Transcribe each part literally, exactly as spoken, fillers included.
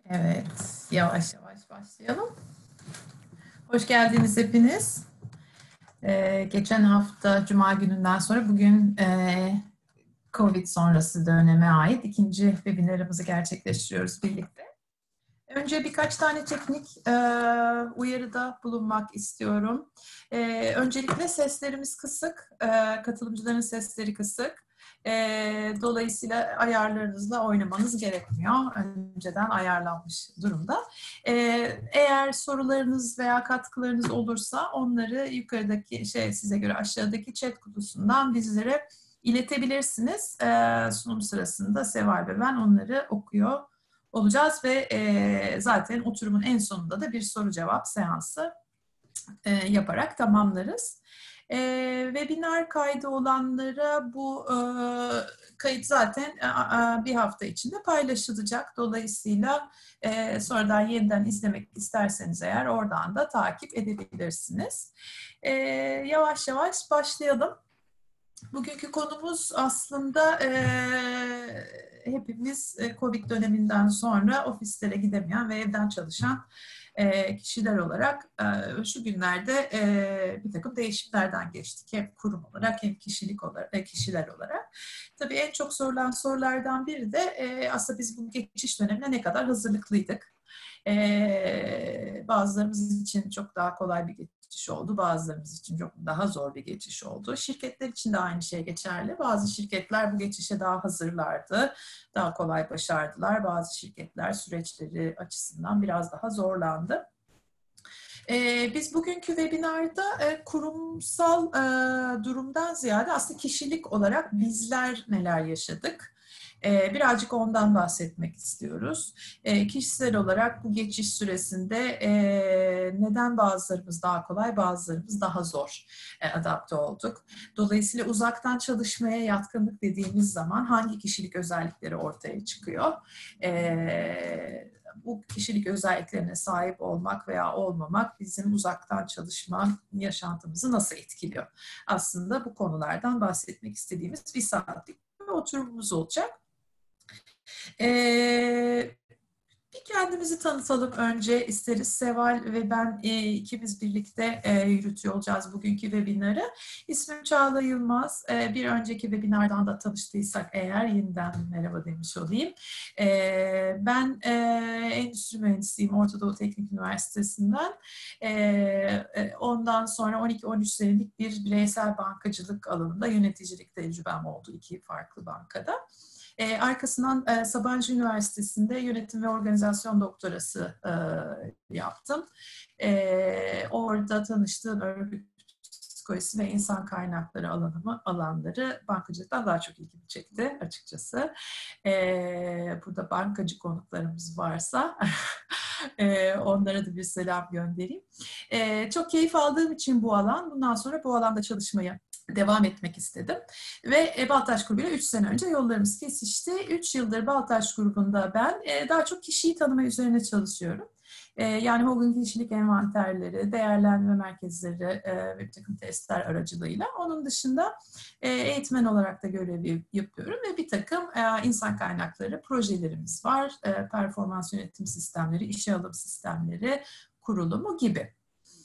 Evet, yavaş yavaş başlayalım. Hoş geldiniz hepiniz. Ee, geçen hafta Cuma gününden sonra bugün e, Covid sonrası döneme ait ikinci webinarımızı gerçekleştiriyoruz birlikte. Önce birkaç tane teknik e, uyarıda bulunmak istiyorum. E, öncelikle seslerimiz kısık, e, katılımcıların sesleri kısık. E, dolayısıyla ayarlarınızla oynamanız gerekmiyor. Önceden ayarlanmış durumda. E, eğer sorularınız veya katkılarınız olursa onları yukarıdaki, şey size göre aşağıdaki chat kutusundan bizlere iletebilirsiniz. E, sunum sırasında Seval ve ben onları okuyor olacağız ve e, zaten oturumun en sonunda da bir soru cevap seansı e, yaparak tamamlarız. E, webinar kaydı olanlara bu e, kayıt zaten e, bir hafta içinde paylaşılacak. Dolayısıyla e, sonradan yeniden izlemek isterseniz eğer oradan da takip edebilirsiniz. E, yavaş yavaş başlayalım. Bugünkü konumuz aslında e, hepimiz Covid döneminden sonra ofislere gidemeyen ve evden çalışan e, kişiler olarak e, şu günlerde e, bir takım değişimlerden geçtik. Hem kurum olarak hem kişilik olarak, e, kişiler olarak. Tabii en çok sorulan sorulardan biri de e, aslında biz bu geçiş dönemine ne kadar hazırlıklıydık? Ee, bazılarımız için çok daha kolay bir geçiş oldu. Bazılarımız için çok daha zor bir geçiş oldu. Şirketler için de aynı şey geçerli. Bazı şirketler bu geçişe daha hazırlardı. Daha kolay başardılar. Bazı şirketler süreçleri açısından biraz daha zorlandı. Ee, biz bugünkü webinarda e, kurumsal e, durumdan ziyade aslında kişilik olarak bizler neler yaşadık? Ee, birazcık ondan bahsetmek istiyoruz. Ee, kişisel olarak bu geçiş süresinde e, neden bazılarımız daha kolay, bazılarımız daha zor e, adapte olduk. Dolayısıyla uzaktan çalışmaya yatkınlık dediğimiz zaman hangi kişilik özellikleri ortaya çıkıyor? Ee, bu kişilik özelliklerine sahip olmak veya olmamak bizim uzaktan çalışma yaşantımızı nasıl etkiliyor? Aslında bu konulardan bahsetmek istediğimiz bir saatlik bir oturumumuz olacak. Ee, Bir kendimizi tanıtalım önce isteriz. Seval ve ben e, ikimiz birlikte e, yürütüyor olacağız bugünkü webinarı. İsmim Çağla Yılmaz. E, bir önceki webinardan da tanıştıysak eğer yeniden merhaba demiş olayım. E, ben e, endüstri mühendisiyim Orta Doğu Teknik Üniversitesi'nden. E, e, ondan sonra on iki on üç senelik bir bireysel bankacılık alanında yöneticilik tecrübem oldu iki farklı bankada. E, arkasından e, Sabancı Üniversitesi'nde yönetim ve organizasyon doktorası e, yaptım. E, orada tanıştığım örgüt psikolojisi ve insan kaynakları alanımı, alanları bankacılıktan daha çok ilgimi çekti açıkçası. E, burada bankacı konuklarımız varsa e, onlara da bir selam göndereyim. E, çok keyif aldığım için bu alan, bundan sonra bu alanda çalışmaya devam etmek istedim. Ve Baltaş grubuyla üç sene önce yollarımız kesişti. üç yıldır Baltaş grubunda ben daha çok kişiyi tanıma üzerine çalışıyorum. Yani Hogan kişilik envanterleri, değerlendirme merkezleri ve bir takım testler aracılığıyla. Onun dışında eğitmen olarak da görev yapıyorum ve bir takım insan kaynakları projelerimiz var. Performans yönetim sistemleri, işe alım sistemleri, kurulumu gibi.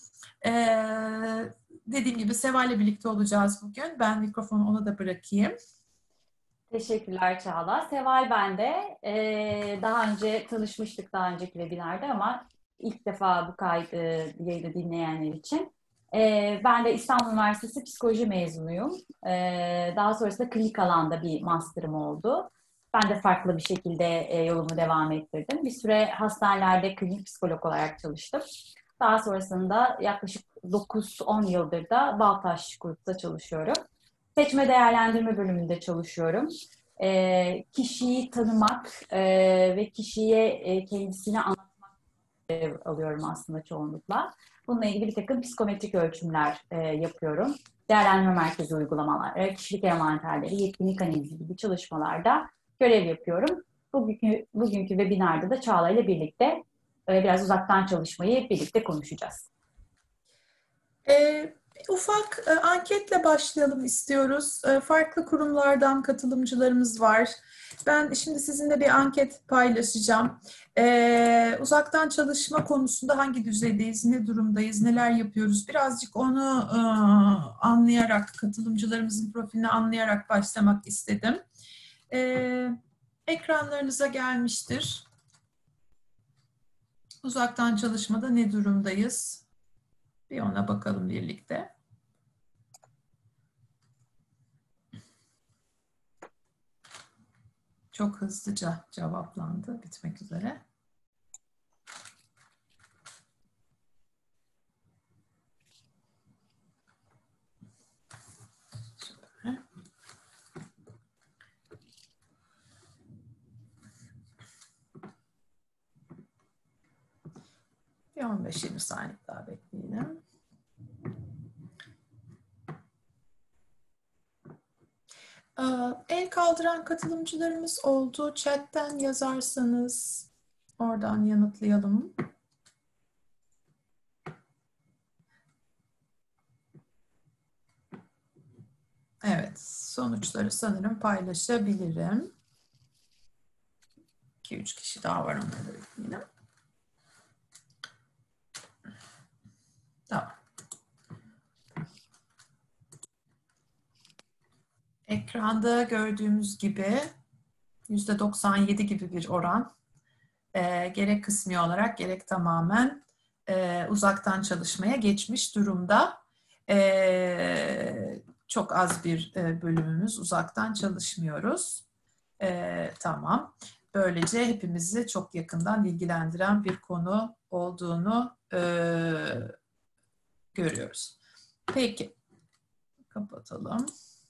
Ee, dediğim gibi Seval'le birlikte olacağız bugün. Ben mikrofonu ona da bırakayım. Teşekkürler Çağla. Seval ben de. Ee, daha önce tanışmıştık daha önceki webinarda ama ilk defa bu kaydı yayını dinleyenler için. Ee, ben de İstanbul Üniversitesi Psikoloji mezunuyum. Ee, daha sonrasında klinik alanda bir master'ım oldu. Ben de farklı bir şekilde e, yolumu devam ettirdim. Bir süre hastanelerde klinik psikolog olarak çalıştım. Daha sonrasında yaklaşık dokuz on yıldır da Baltaş Grup'ta çalışıyorum. Seçme değerlendirme bölümünde çalışıyorum. E, kişiyi tanımak e, ve kişiye e, kendisini anlatmak e, alıyorum aslında çoğunlukla. Bununla ilgili bir takım psikometrik ölçümler e, yapıyorum. Değerlendirme merkezi uygulamalar, kişilik envanterleri, yetkinlik analizi gibi çalışmalarda görev yapıyorum. Bugünkü, bugünkü webinarda da Çağla ile birlikte e, biraz uzaktan çalışmayı birlikte konuşacağız. Ee, Ufak e, anketle başlayalım istiyoruz. E, farklı kurumlardan katılımcılarımız var. Ben şimdi sizinle bir anket paylaşacağım. E, uzaktan çalışma konusunda hangi düzeydeyiz, ne durumdayız, neler yapıyoruz? Birazcık onu e, anlayarak, katılımcılarımızın profilini anlayarak başlamak istedim. E, ekranlarınıza gelmiştir. Uzaktan çalışmada ne durumdayız? Bir ona bakalım birlikte. Çok hızlıca cevaplandı, bitmek üzere. Şöyle. Bir on beş yirmi saniye daha bekleyelim. El kaldıran katılımcılarımız oldu. Chat'ten yazarsanız oradan yanıtlayalım. Evet, sonuçları sanırım paylaşabilirim. iki üç kişi daha var, onları da bekleyelim. Tamam. Ekranda gördüğümüz gibi yüzde doksan yedi gibi bir oran. E, gerek kısmi olarak gerek tamamen e, uzaktan çalışmaya geçmiş durumda. E, çok az bir e, bölümümüz uzaktan çalışmıyoruz. E, tamam. Böylece hepimizi çok yakından ilgilendiren bir konu olduğunu e, görüyoruz. Peki. Kapatalım.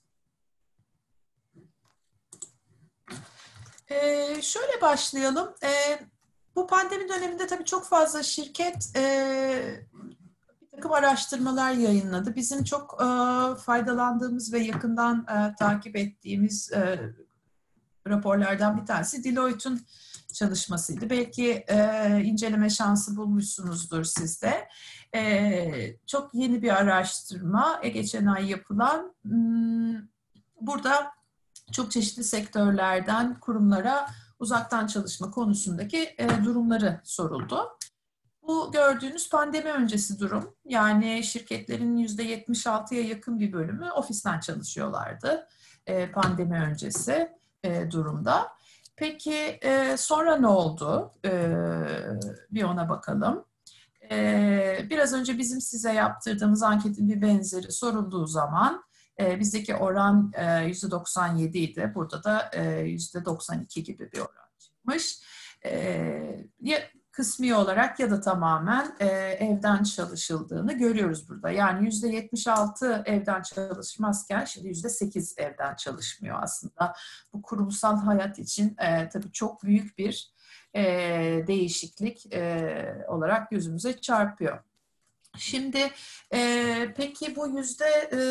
Ee, şöyle başlayalım. Ee, bu pandemi döneminde tabii çok fazla şirket e, bir takım araştırmalar yayınladı. Bizim çok e, faydalandığımız ve yakından e, takip ettiğimiz e, raporlardan bir tanesi Deloitte'un çalışmasıydı. Belki e, inceleme şansı bulmuşsunuzdur siz de. E, çok yeni bir araştırma, e, geçen ay yapılan. Hmm, burada çok çeşitli sektörlerden kurumlara uzaktan çalışma konusundaki e, durumları soruldu. Bu gördüğünüz pandemi öncesi durum. Yani şirketlerin yüzde yetmiş altıya yakın bir bölümü ofisten çalışıyorlardı e, pandemi öncesi e, durumda. Peki e, sonra ne oldu? E, bir ona bakalım. E, biraz önce bizim size yaptırdığımız anketin bir benzeri sorulduğu zaman E, bizdeki oran e, yüzde doksan yedi idi. Burada da e, yüzde doksan iki gibi bir oran çıkmış. E, ya kısmi olarak ya da tamamen e, evden çalışıldığını görüyoruz burada. Yani yüzde yetmiş altı evden çalışmazken şimdi yüzde sekiz evden çalışmıyor aslında. Bu kurumsal hayat için e, tabii çok büyük bir e, değişiklik e, olarak gözümüze çarpıyor. Şimdi e, peki bu yüzde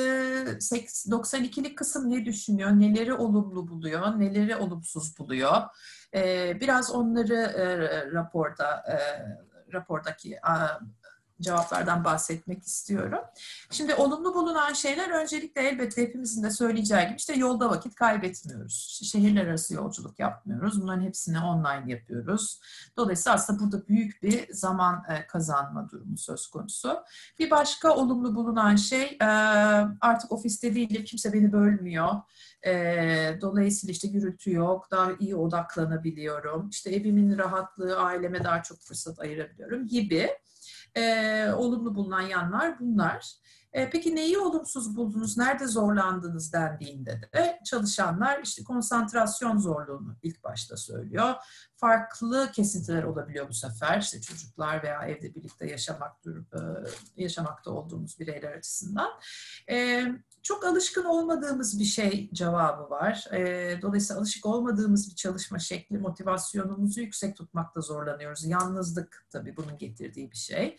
e, doksan ikilik kısım ne düşünüyor? Neleri olumlu buluyor? Neleri olumsuz buluyor? E, biraz onları e, raporda e, rapordaki a, cevaplardan bahsetmek istiyorum. Şimdi olumlu bulunan şeyler öncelikle elbette hepimizin de söyleyeceği gibi işte yolda vakit kaybetmiyoruz. Şehirler arası yolculuk yapmıyoruz. Bunların hepsini online yapıyoruz. Dolayısıyla aslında burada büyük bir zaman kazanma durumu söz konusu. Bir başka olumlu bulunan şey artık ofiste değilim, kimse beni bölmüyor. Dolayısıyla işte gürültü yok, daha iyi odaklanabiliyorum. İşte evimin rahatlığı, aileme daha çok fırsat ayırabiliyorum gibi. Ee, olumlu bulunan yanlar bunlar. Ee, peki neyi olumsuz buldunuz, nerede zorlandınız dendiğinde de çalışanlar işte konsantrasyon zorluğunu ilk başta söylüyor. Farklı kesintiler olabiliyor bu sefer. İşte çocuklar veya evde birlikte yaşamak, yaşamakta olduğumuz bireyler açısından. Ee, çok alışkın olmadığımız bir şey cevabı var. Dolayısıyla alışık olmadığımız bir çalışma şekli, motivasyonumuzu yüksek tutmakta zorlanıyoruz. Yalnızlık tabii bunun getirdiği bir şey.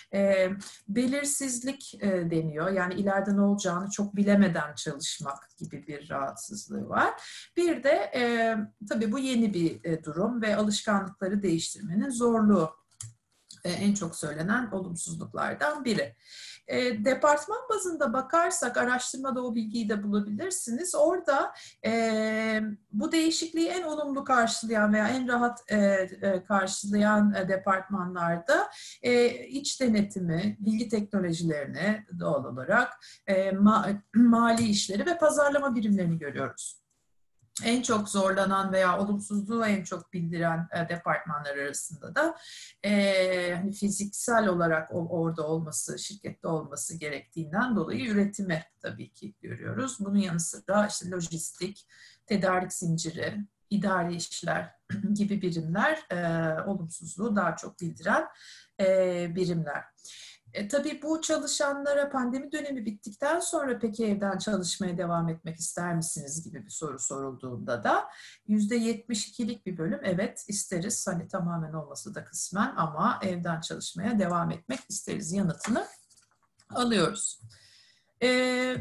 Belirsizlik deniyor. Yani ileride ne olacağını çok bilemeden çalışmak gibi bir rahatsızlığı var. Bir de tabii bu yeni bir durum ve alışkanlıkları değiştirmenin zorluğu en çok söylenen olumsuzluklardan biri. E, departman bazında bakarsak, araştırmada o bilgiyi de bulabilirsiniz. Orada e, bu değişikliği en olumlu karşılayan veya en rahat e, e, karşılayan e, departmanlarda e, iç denetimi, bilgi teknolojilerini doğal olarak, e, ma mali işleri ve pazarlama birimlerini görüyoruz. En çok zorlanan veya olumsuzluğu en çok bildiren e, departmanlar arasında da e, hani fiziksel olarak o, orada olması, şirkette olması gerektiğinden dolayı üretimi tabii ki görüyoruz. Bunun yanı sıra işte lojistik, tedarik zinciri, idari işler gibi birimler e, olumsuzluğu daha çok bildiren e, birimler. E, tabii bu çalışanlara pandemi dönemi bittikten sonra peki evden çalışmaya devam etmek ister misiniz gibi bir soru sorulduğunda da yüzde yetmiş ikilik bir bölüm evet isteriz. Hani tamamen olmasa da kısmen ama evden çalışmaya devam etmek isteriz yanıtını alıyoruz. E,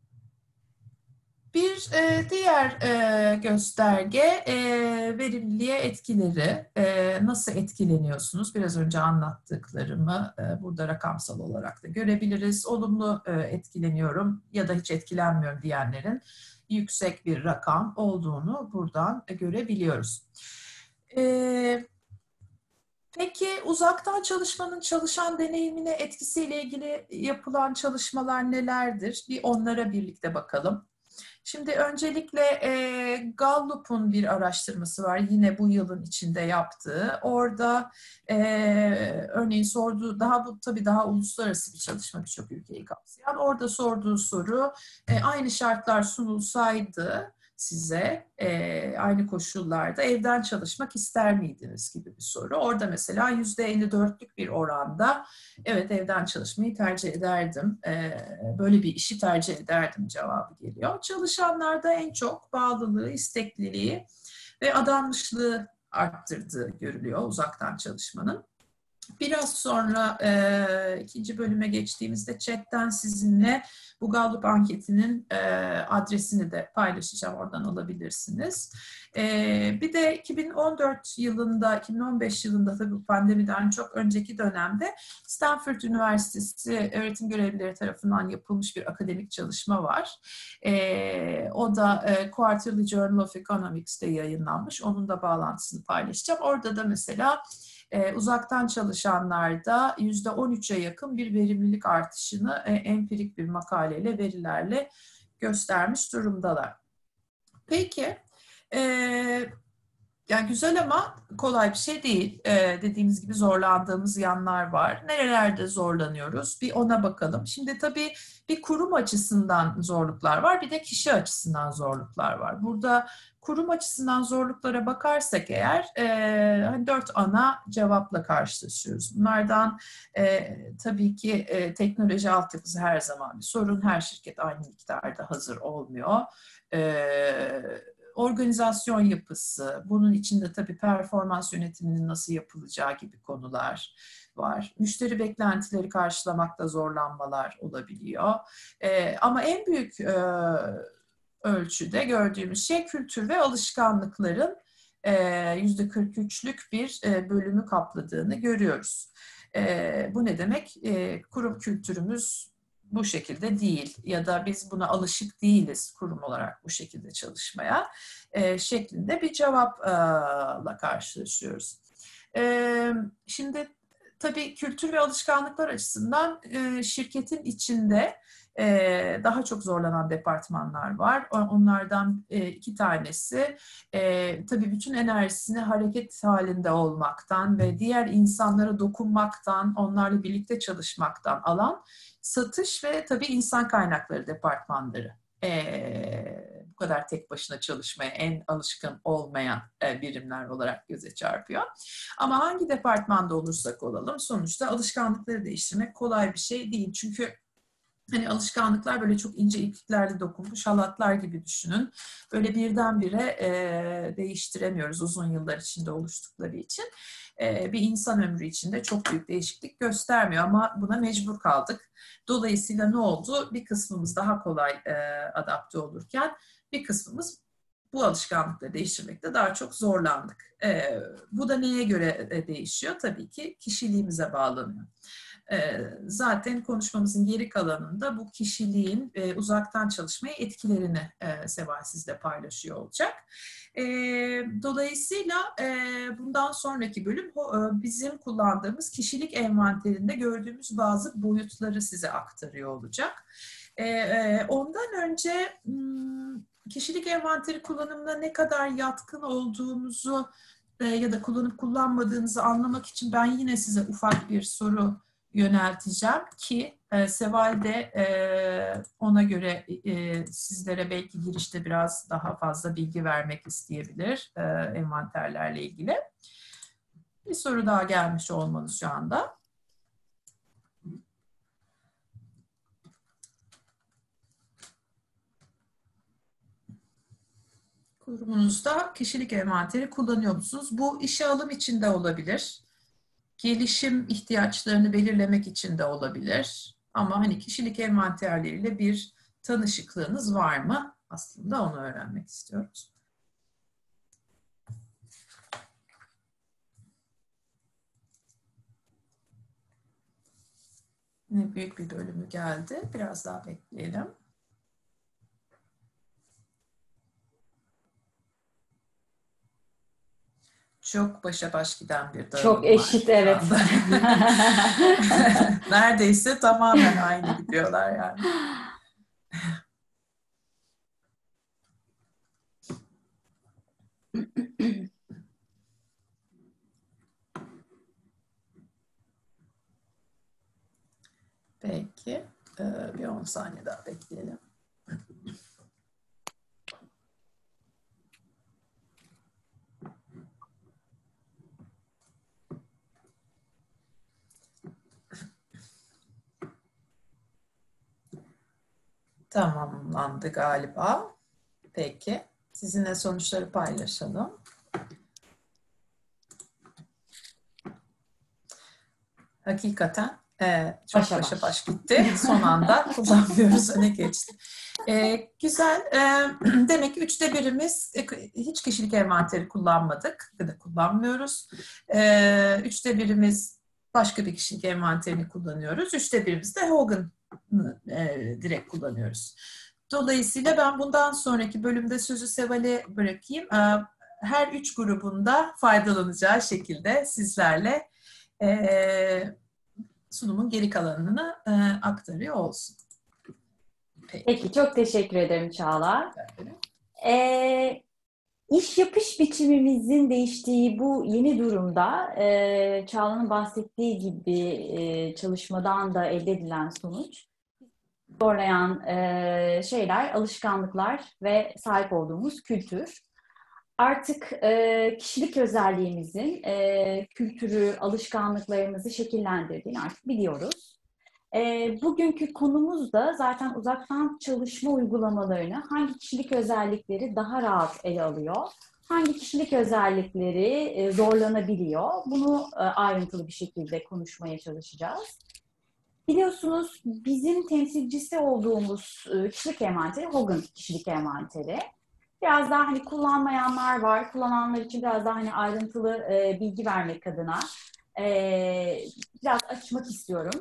Bir e, diğer e, gösterge e, verimliliğe etkileri. E, nasıl etkileniyorsunuz? Biraz önce anlattıklarımı e, burada rakamsal olarak da görebiliriz. Olumlu e, etkileniyorum ya da hiç etkilenmiyorum diyenlerin yüksek bir rakam olduğunu buradan e, görebiliyoruz. E, Peki uzaktan çalışmanın çalışan deneyimine etkisiyle ilgili yapılan çalışmalar nelerdir? Bir onlara birlikte bakalım. Şimdi öncelikle e, Gallup'un bir araştırması var yine bu yılın içinde yaptığı. Orada e, örneğin sorduğu, daha bu tabii daha uluslararası bir çalışma birçok ülkeyi kapsayan. Orada sorduğu soru e, aynı şartlar sunulsaydı size e, aynı koşullarda evden çalışmak ister miydiniz gibi bir soru. Orada mesela yüzde elli dörtlük bir oranda evet evden çalışmayı tercih ederdim, e, böyle bir işi tercih ederdim cevabı geliyor. Çalışanlarda en çok bağlılığı, istekliliği ve adanmışlığı arttırdığı görülüyor uzaktan çalışmanın. Biraz sonra e, ikinci bölüme geçtiğimizde chatten sizinle bu Gallup anketinin e, adresini de paylaşacağım, oradan alabilirsiniz. E, bir de iki bin on dört yılında, iki bin on beş yılında tabii bu pandemiden çok önceki dönemde Stanford Üniversitesi öğretim görevlileri tarafından yapılmış bir akademik çalışma var. E, o da e, Quarterly Journal of Economics'te yayınlanmış. Onun da bağlantısını paylaşacağım. Orada da mesela Ee, uzaktan çalışanlarda yüzde on üçe yakın bir verimlilik artışını e, empirik bir makaleyle, verilerle göstermiş durumdalar. Peki, e, yani güzel ama kolay bir şey değil. Ee, dediğimiz gibi zorlandığımız yanlar var. Nerelerde zorlanıyoruz? Bir ona bakalım. Şimdi tabii bir kurum açısından zorluklar var, bir de kişi açısından zorluklar var. Burada kurum açısından zorluklara bakarsak eğer e, hani dört ana cevapla karşılaşıyoruz. Bunlardan e, tabii ki e, teknoloji altyapısı her zaman bir sorun. Her şirket aynı miktarda hazır olmuyor. E, organizasyon yapısı, bunun içinde tabii performans yönetiminin nasıl yapılacağı gibi konular var. Müşteri beklentileri karşılamakta zorlanmalar olabiliyor. E, ama en büyük e, ölçüde gördüğümüz şey kültür ve alışkanlıkların yüzde kırk üçlük bir bölümü kapladığını görüyoruz. E, bu ne demek? E, kurum kültürümüz bu şekilde değil ya da biz buna alışık değiliz kurum olarak bu şekilde çalışmaya e, şeklinde bir cevapla karşılaşıyoruz. E, şimdi tabii kültür ve alışkanlıklar açısından e, şirketin içinde e, daha çok zorlanan departmanlar var. Onlardan e, iki tanesi e, tabii bütün enerjisini hareket halinde olmaktan ve diğer insanlara dokunmaktan, onlarla birlikte çalışmaktan alan satış ve tabii insan kaynakları departmanları. Ee, bu kadar tek başına çalışmaya en alışkın olmayan e, birimler olarak göze çarpıyor. Ama hangi departmanda olursak olalım sonuçta alışkanlıkları değiştirmek kolay bir şey değil. Çünkü hani alışkanlıklar böyle çok ince ipliklerle dokunmuş halatlar gibi düşünün. Böyle birdenbire e, değiştiremiyoruz uzun yıllar içinde oluştukları için. E, bir insan ömrü içinde çok büyük değişiklik göstermiyor ama buna mecbur kaldık. Dolayısıyla ne oldu? Bir kısmımız daha kolay e, adapte olurken bir kısmımız bu alışkanlıkları değiştirmekte daha çok zorlandık. E, bu da neye göre e, değişiyor? Tabii ki kişiliğimize bağlanıyor. Zaten konuşmamızın geri kalanında bu kişiliğin uzaktan çalışmaya etkilerini Seval sizle paylaşıyor olacak. Dolayısıyla bundan sonraki bölüm bizim kullandığımız kişilik envanterinde gördüğümüz bazı boyutları size aktarıyor olacak. Ondan önce kişilik envanteri kullanımına ne kadar yatkın olduğumuzu ya da kullanıp kullanmadığınızı anlamak için ben yine size ufak bir soru yönelteceğim ki e, Seval de e, ona göre e, sizlere belki girişte biraz daha fazla bilgi vermek isteyebilir e, envanterlerle ilgili. Bir soru daha gelmiş olmalı şu anda. Kurumunuzda kişilik envanteri kullanıyor musunuz? Bu işe alım için de olabilir. Gelişim ihtiyaçlarını belirlemek için de olabilir. Ama hani kişilik envanterleriyle bir tanışıklığınız var mı? Aslında onu öğrenmek istiyoruz. Yine büyük bir bölümü geldi. Biraz daha bekleyelim. Çok başa baş giden bir dağılım Çok eşit, var evet. Neredeyse tamamen aynı gidiyorlar yani. Peki, bir on saniye daha bekleyelim. Tamamlandı galiba. Peki, sizinle sonuçları paylaşalım. Hakikaten e, çok başa, başa baş gitti. Son anda kullanmıyoruz, öne geçti. E, güzel. E, demek ki üçte birimiz e, hiç kişilik envanteri kullanmadık ya da kullanmıyoruz. E, üçte birimiz başka bir kişilik envanterini kullanıyoruz. Üçte birimiz de Hogan'ı e, direkt kullanıyoruz. Dolayısıyla ben bundan sonraki bölümde sözü Seval'e bırakayım. E, her üç grubunda faydalanacağı şekilde sizlerle e, sunumun geri kalanını e, aktarıyor olsun. Peki. Peki, çok teşekkür ederim Çağla. Ee, iş yapış biçimimizin değiştiği bu yeni durumda e, Çağla'nın bahsettiği gibi e, çalışmadan da elde edilen sonuç zorlayan e, şeyler, alışkanlıklar ve sahip olduğumuz kültür. Artık e, kişilik özelliğimizin e, kültürü, alışkanlıklarımızı şekillendirdiğini artık biliyoruz. E, bugünkü konumuz da zaten uzaktan çalışma uygulamalarını hangi kişilik özellikleri daha rahat ele alıyor, hangi kişilik özellikleri e, zorlanabiliyor, bunu e, ayrıntılı bir şekilde konuşmaya çalışacağız. Biliyorsunuz bizim temsilcisi olduğumuz e, kişilik envanteri Hogan kişilik envanteri. Biraz daha hani kullanmayanlar var. Kullananlar için biraz daha hani ayrıntılı e, bilgi vermek adına e, biraz açmak istiyorum.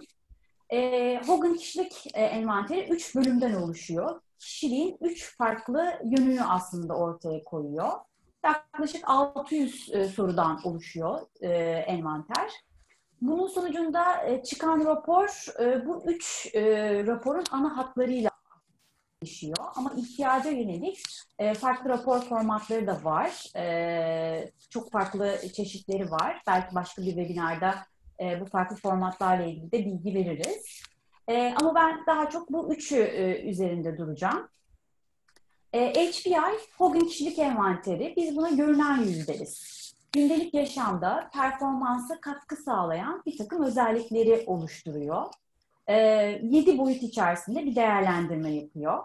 E, Hogan kişilik e, envanteri üç bölümden oluşuyor. Kişiliğin üç farklı yönünü aslında ortaya koyuyor. Yaklaşık altı yüz e, sorudan oluşuyor e, envanter. Bunun sonucunda e, çıkan rapor e, bu üç e, raporun ana hatlarıyla değişiyor. Ama ihtiyaca yönelik e, farklı rapor formatları da var. E, çok farklı çeşitleri var. Belki başka bir webinarda e, bu farklı formatlarla ilgili de bilgi veririz. E, ama ben daha çok bu üçü e, üzerinde duracağım. E, H B I, Hogan Kişilik Envanteri, biz buna görünen yüz deriz. Gündelik yaşamda performansa katkı sağlayan bir takım özellikleri oluşturuyor. E, yedi boyut içerisinde bir değerlendirme yapıyor.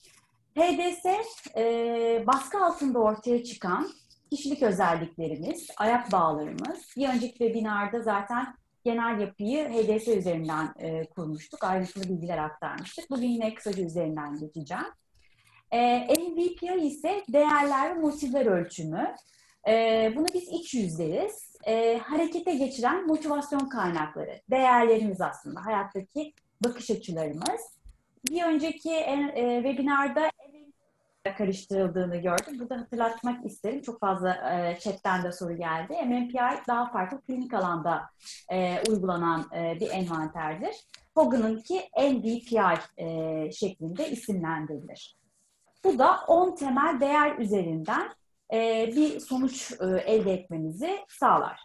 H D S, e, baskı altında ortaya çıkan kişilik özelliklerimiz, ayak bağlarımız. Bir önceki webinarda zaten genel yapıyı H D S üzerinden e, kurmuştuk, ayrıntılı bilgiler aktarmıştık. Bugün yine kısaca üzerinden geçeceğim. E, M V P I ise değerler ve motivler ölçümü. E, bunu biz iç yüz deriz. e, harekete geçiren motivasyon kaynakları, değerlerimiz aslında, hayattaki bakış açılarımız. Bir önceki e, e, webinarda karıştırıldığını gördüm. Burada hatırlatmak isterim. Çok fazla e, chatten de soru geldi. M M P I daha farklı klinik alanda e, uygulanan e, bir envanterdir. Hogan'ınki M D P I e, şeklinde isimlendirilir. Bu da on temel değer üzerinden e, bir sonuç e, elde etmenizi sağlar.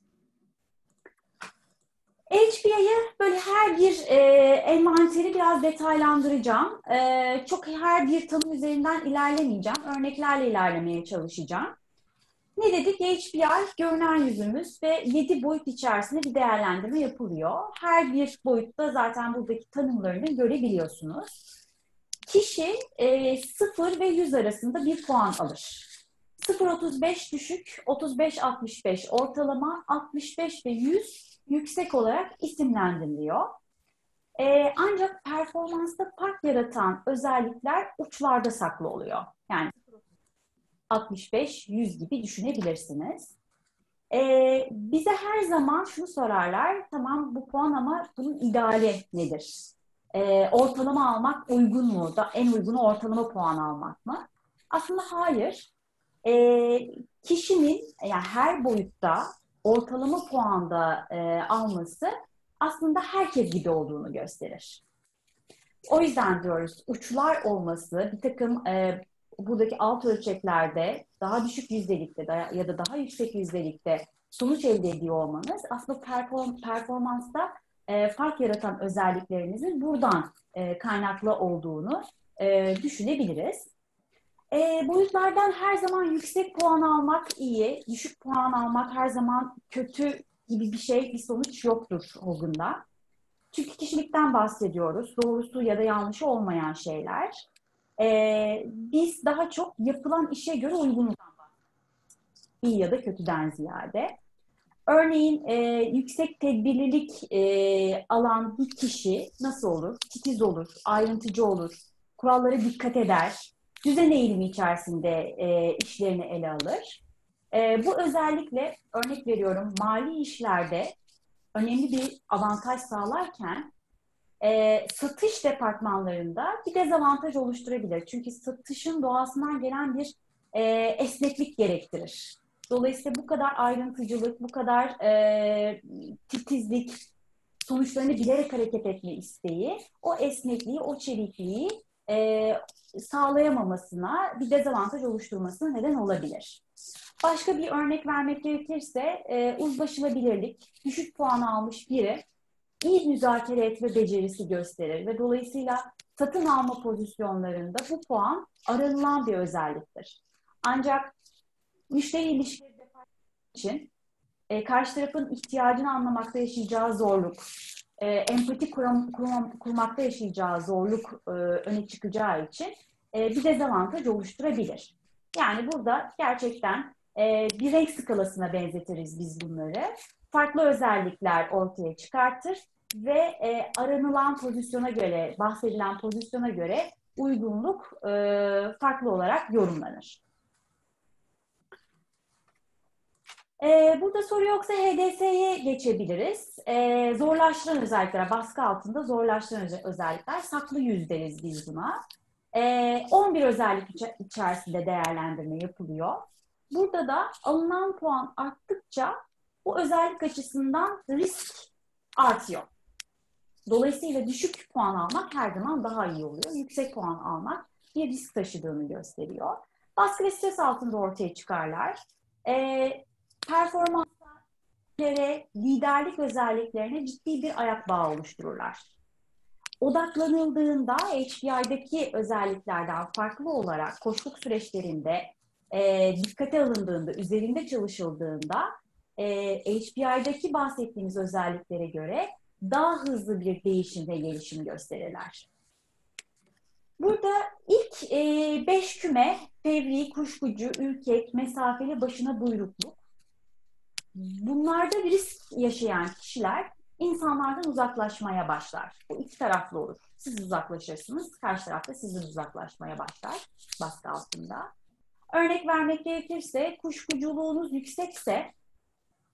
H B I'yi böyle her bir e, envanteri biraz detaylandıracağım. E, çok her bir tanım üzerinden ilerlemeyeceğim. Örneklerle ilerlemeye çalışacağım. Ne dedik? H B I görünen yüzümüz ve yedi boyut içerisinde bir değerlendirme yapılıyor. Her bir boyutta zaten buradaki tanımlarını görebiliyorsunuz. Kişi e, sıfır ve yüz arasında bir puan alır. sıfır otuz beş düşük, otuz beş altmış beş ortalama, altmış beş ve yüz yüksek olarak isimlendiriliyor. Ee, ancak performansta fark yaratan özellikler uçlarda saklı oluyor. Yani altmış beş yüz gibi düşünebilirsiniz. Ee, bize her zaman şunu sorarlar, tamam bu puan ama bunun ideali nedir? Ee, ortalama almak uygun mu? Da, en uygunu ortalama puan almak mı? Aslında hayır. Ee, kişinin yani her boyutta ortalama puanda e, alması aslında herkes gibi olduğunu gösterir. O yüzden diyoruz uçlar olması bir takım e, buradaki alt ölçeklerde daha düşük yüzdelikte ya da daha yüksek yüzdelikte sonuç elde ediyor olmanız aslında perform, performansta e, fark yaratan özelliklerinizin buradan e, kaynaklı olduğunu e, düşünebiliriz. E, boyutlardan her zaman yüksek puan almak iyi, düşük puan almak her zaman kötü gibi bir şey, bir sonuç yoktur Hogan'da. Çünkü kişilikten bahsediyoruz. Doğrusu ya da yanlışı olmayan şeyler. Ee, biz daha çok yapılan işe göre uygunluktan bahsediyoruz. İyi ya da kötüden ziyade. Örneğin e, yüksek tedbirlilik e, alan bir kişi nasıl olur? Titiz olur, ayrıntıcı olur, kurallara dikkat eder, düzen eğilimi içerisinde e, işlerini ele alır. E, bu özellikle örnek veriyorum mali işlerde önemli bir avantaj sağlarken e, satış departmanlarında bir dezavantaj oluşturabilir. Çünkü satışın doğasından gelen bir e, esneklik gerektirir. Dolayısıyla bu kadar ayrıntıcılık, bu kadar e, titizlik, sonuçlarını bilerek hareket etme isteği, o esnekliği, o çevikliği e, sağlayamamasına, bir dezavantaj oluşturmasına neden olabilir. Başka bir örnek vermek gerekirse e, uzlaşılabilirlik, düşük puan almış biri iyi müzakere etme becerisi gösterir ve dolayısıyla satın alma pozisyonlarında bu puan aranılan bir özelliktir. Ancak müşteri ilişkileri için e, karşı tarafın ihtiyacını anlamakta yaşayacağı zorluk, e, empati kuram, kuram, kurmakta yaşayacağı zorluk e, öne çıkacağı için e, bir dezavantaj oluşturabilir. Yani burada gerçekten e, bir renk skalasına benzetiriz biz bunları. Farklı özellikler ortaya çıkartır ve e, aranılan pozisyona göre, bahsedilen pozisyona göre uygunluk e, farklı olarak yorumlanır. Ee, burada soru yoksa H D S'ye geçebiliriz. Ee, zorlaştıran özellikler, baskı altında zorlaştıran özellikler, saklı yüzderiz biz buna. Ee, on bir özellik içerisinde değerlendirme yapılıyor. Burada da alınan puan arttıkça bu özellik açısından risk artıyor. Dolayısıyla düşük puan almak her zaman daha iyi oluyor. Yüksek puan almak bir risk taşıdığını gösteriyor. Baskı ve stres altında ortaya çıkarlar. Ee, performanslere, liderlik özelliklerine ciddi bir ayak bağı oluştururlar. Odaklanıldığında H B I'deki özelliklerden farklı olarak koçluk süreçlerinde e, dikkate alındığında, üzerinde çalışıldığında e, H B I'daki bahsettiğimiz özelliklere göre daha hızlı bir değişim ve gelişim gösterirler. Burada ilk e, beş küme fevri, kuşkucu, ürkek, mesafeli, başına buyrukluk. Bunlarda bir risk yaşayan kişiler insanlardan uzaklaşmaya başlar. Bu iki taraflı olur. Siz uzaklaşırsınız, karşı tarafta sizin uzaklaşmaya başlar baskı altında. Örnek vermek gerekirse kuşkuculuğunuz yüksekse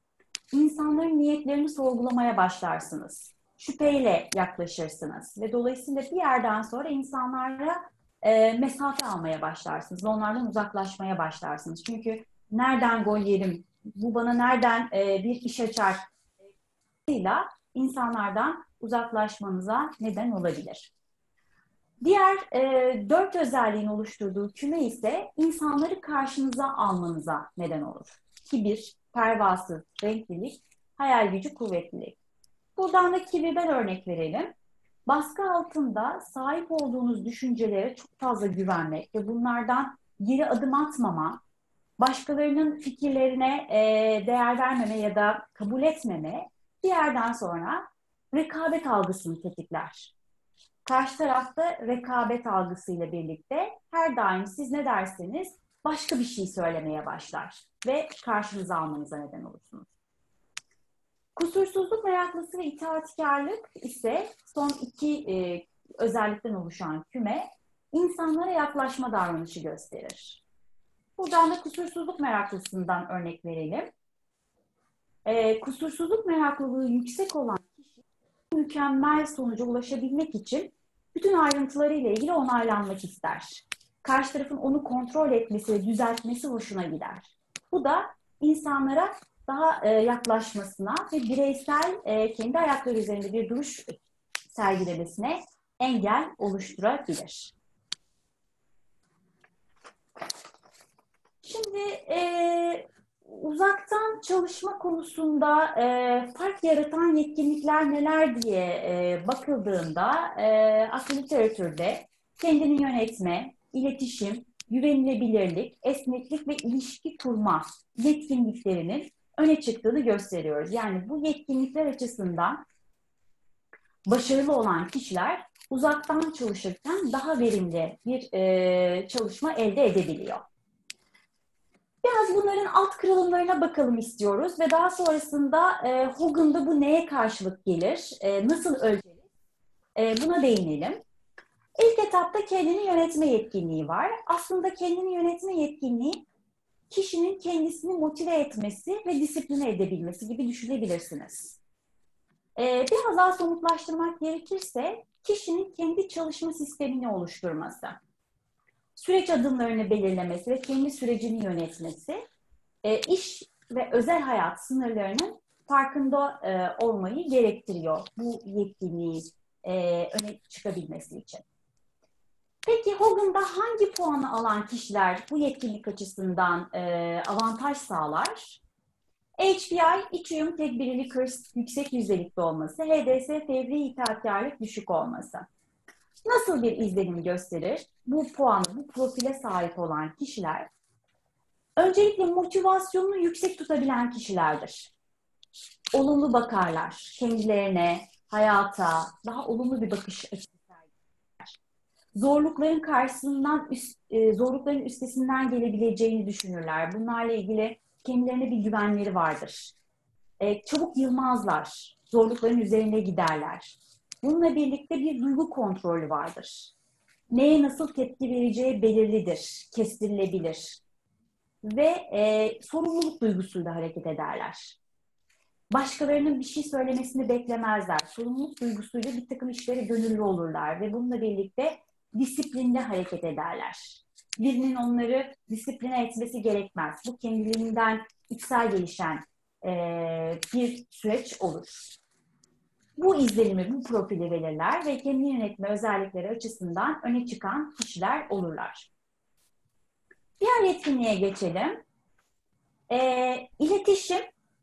insanların niyetlerini sorgulamaya başlarsınız. Şüpheyle yaklaşırsınız ve dolayısıyla bir yerden sonra insanlara e, mesafe almaya başlarsınız. Onlardan uzaklaşmaya başlarsınız. Çünkü nereden gol yerim, bu bana nereden e, bir iş açar ile insanlardan uzaklaşmanıza neden olabilir. Diğer e, dört özelliğin oluşturduğu küme ise insanları karşınıza almanıza neden olur. Kibir, pervasız, renklilik, hayal gücü, kuvvetlilik. Buradan da kibirden örnek verelim. Baskı altında sahip olduğunuz düşüncelere çok fazla güvenmek ve bunlardan geri adım atmama, başkalarının fikirlerine e, değer vermeme ya da kabul etmeme bir yerden sonra rekabet algısını tetikler. Karşı tarafta rekabet algısıyla birlikte her daim siz ne derseniz başka bir şey söylemeye başlar ve karşınıza almanıza neden olursunuz. Kusursuzluk meraklısı ve itaatkarlık ise son iki e, özellikten oluşan küme insanlara yaklaşma davranışı gösterir. Buradan da kusursuzluk meraklısından örnek verelim. E, kusursuzluk meraklılığı yüksek olan kişi mükemmel sonuca ulaşabilmek için bütün ayrıntılarıyla ilgili onaylanmak ister. Karşı tarafın onu kontrol etmesi ve düzeltmesi hoşuna gider. Bu da insanlara daha e, yaklaşmasına ve bireysel e, kendi ayakları üzerinde bir duruş sergilemesine engel oluşturabilir. Şimdi e, uzaktan çalışma konusunda e, fark yaratan yetkinlikler neler diye e, bakıldığında e, aslında literatürde kendini yönetme, iletişim, güvenilirlik, esneklik ve ilişki kurma yetkinliklerinin öne çıktığını gösteriyoruz. Yani bu yetkinlikler açısından başarılı olan kişiler uzaktan çalışırken daha verimli bir e, çalışma elde edebiliyor. Biraz bunların alt kırılımlarına bakalım istiyoruz ve daha sonrasında e, Hogan'da bu neye karşılık gelir, e, nasıl ölçeriz, e, buna değinelim. İlk etapta kendini yönetme yetkinliği var. Aslında kendini yönetme yetkinliği kişinin kendisini motive etmesi ve disipline edebilmesi gibi düşünebilirsiniz. Ee, biraz daha somutlaştırmak gerekirse kişinin kendi çalışma sistemini oluşturması, süreç adımlarını belirlemesi ve kendi sürecini yönetmesi, e, iş ve özel hayat sınırlarının farkında e, olmayı gerektiriyor bu yetkinliği e, öne çıkabilmesi için. Peki Hogan'da hangi puanı alan kişiler bu yetkinlik açısından e, avantaj sağlar? H B I, iç uyum, tedbirlilik, hırs yüksek yüzdelikte olması, H D S, fevri itaatkarlık düşük olması. Nasıl bir izlenim gösterir? Bu puanı, bu profile sahip olan kişiler, öncelikle motivasyonunu yüksek tutabilen kişilerdir. Olumlu bakarlar, kendilerine, hayata, daha olumlu bir bakış açısı. Zorlukların karşısından, üst, e, zorlukların üstesinden gelebileceğini düşünürler. Bunlarla ilgili kendilerine bir güvenleri vardır. E, çabuk yılmazlar, zorlukların üzerine giderler. Bununla birlikte bir duygu kontrolü vardır. Neye nasıl tepki vereceği belirlidir, kestirilebilir. Ve e, sorumluluk duygusuyla hareket ederler. Başkalarının bir şey söylemesini beklemezler. Sorumluluk duygusuyla bir takım işlere gönüllü olurlar ve bununla birlikte disiplinli hareket ederler. Birinin onları disipline etmesi gerekmez. Bu kendiliğinden içsel gelişen e, bir süreç olur. Bu izlenimi, bu profili belirler ve kendini yönetme özellikleri açısından öne çıkan kişiler olurlar. Diğer yetkinliğe geçelim. E, iletişim.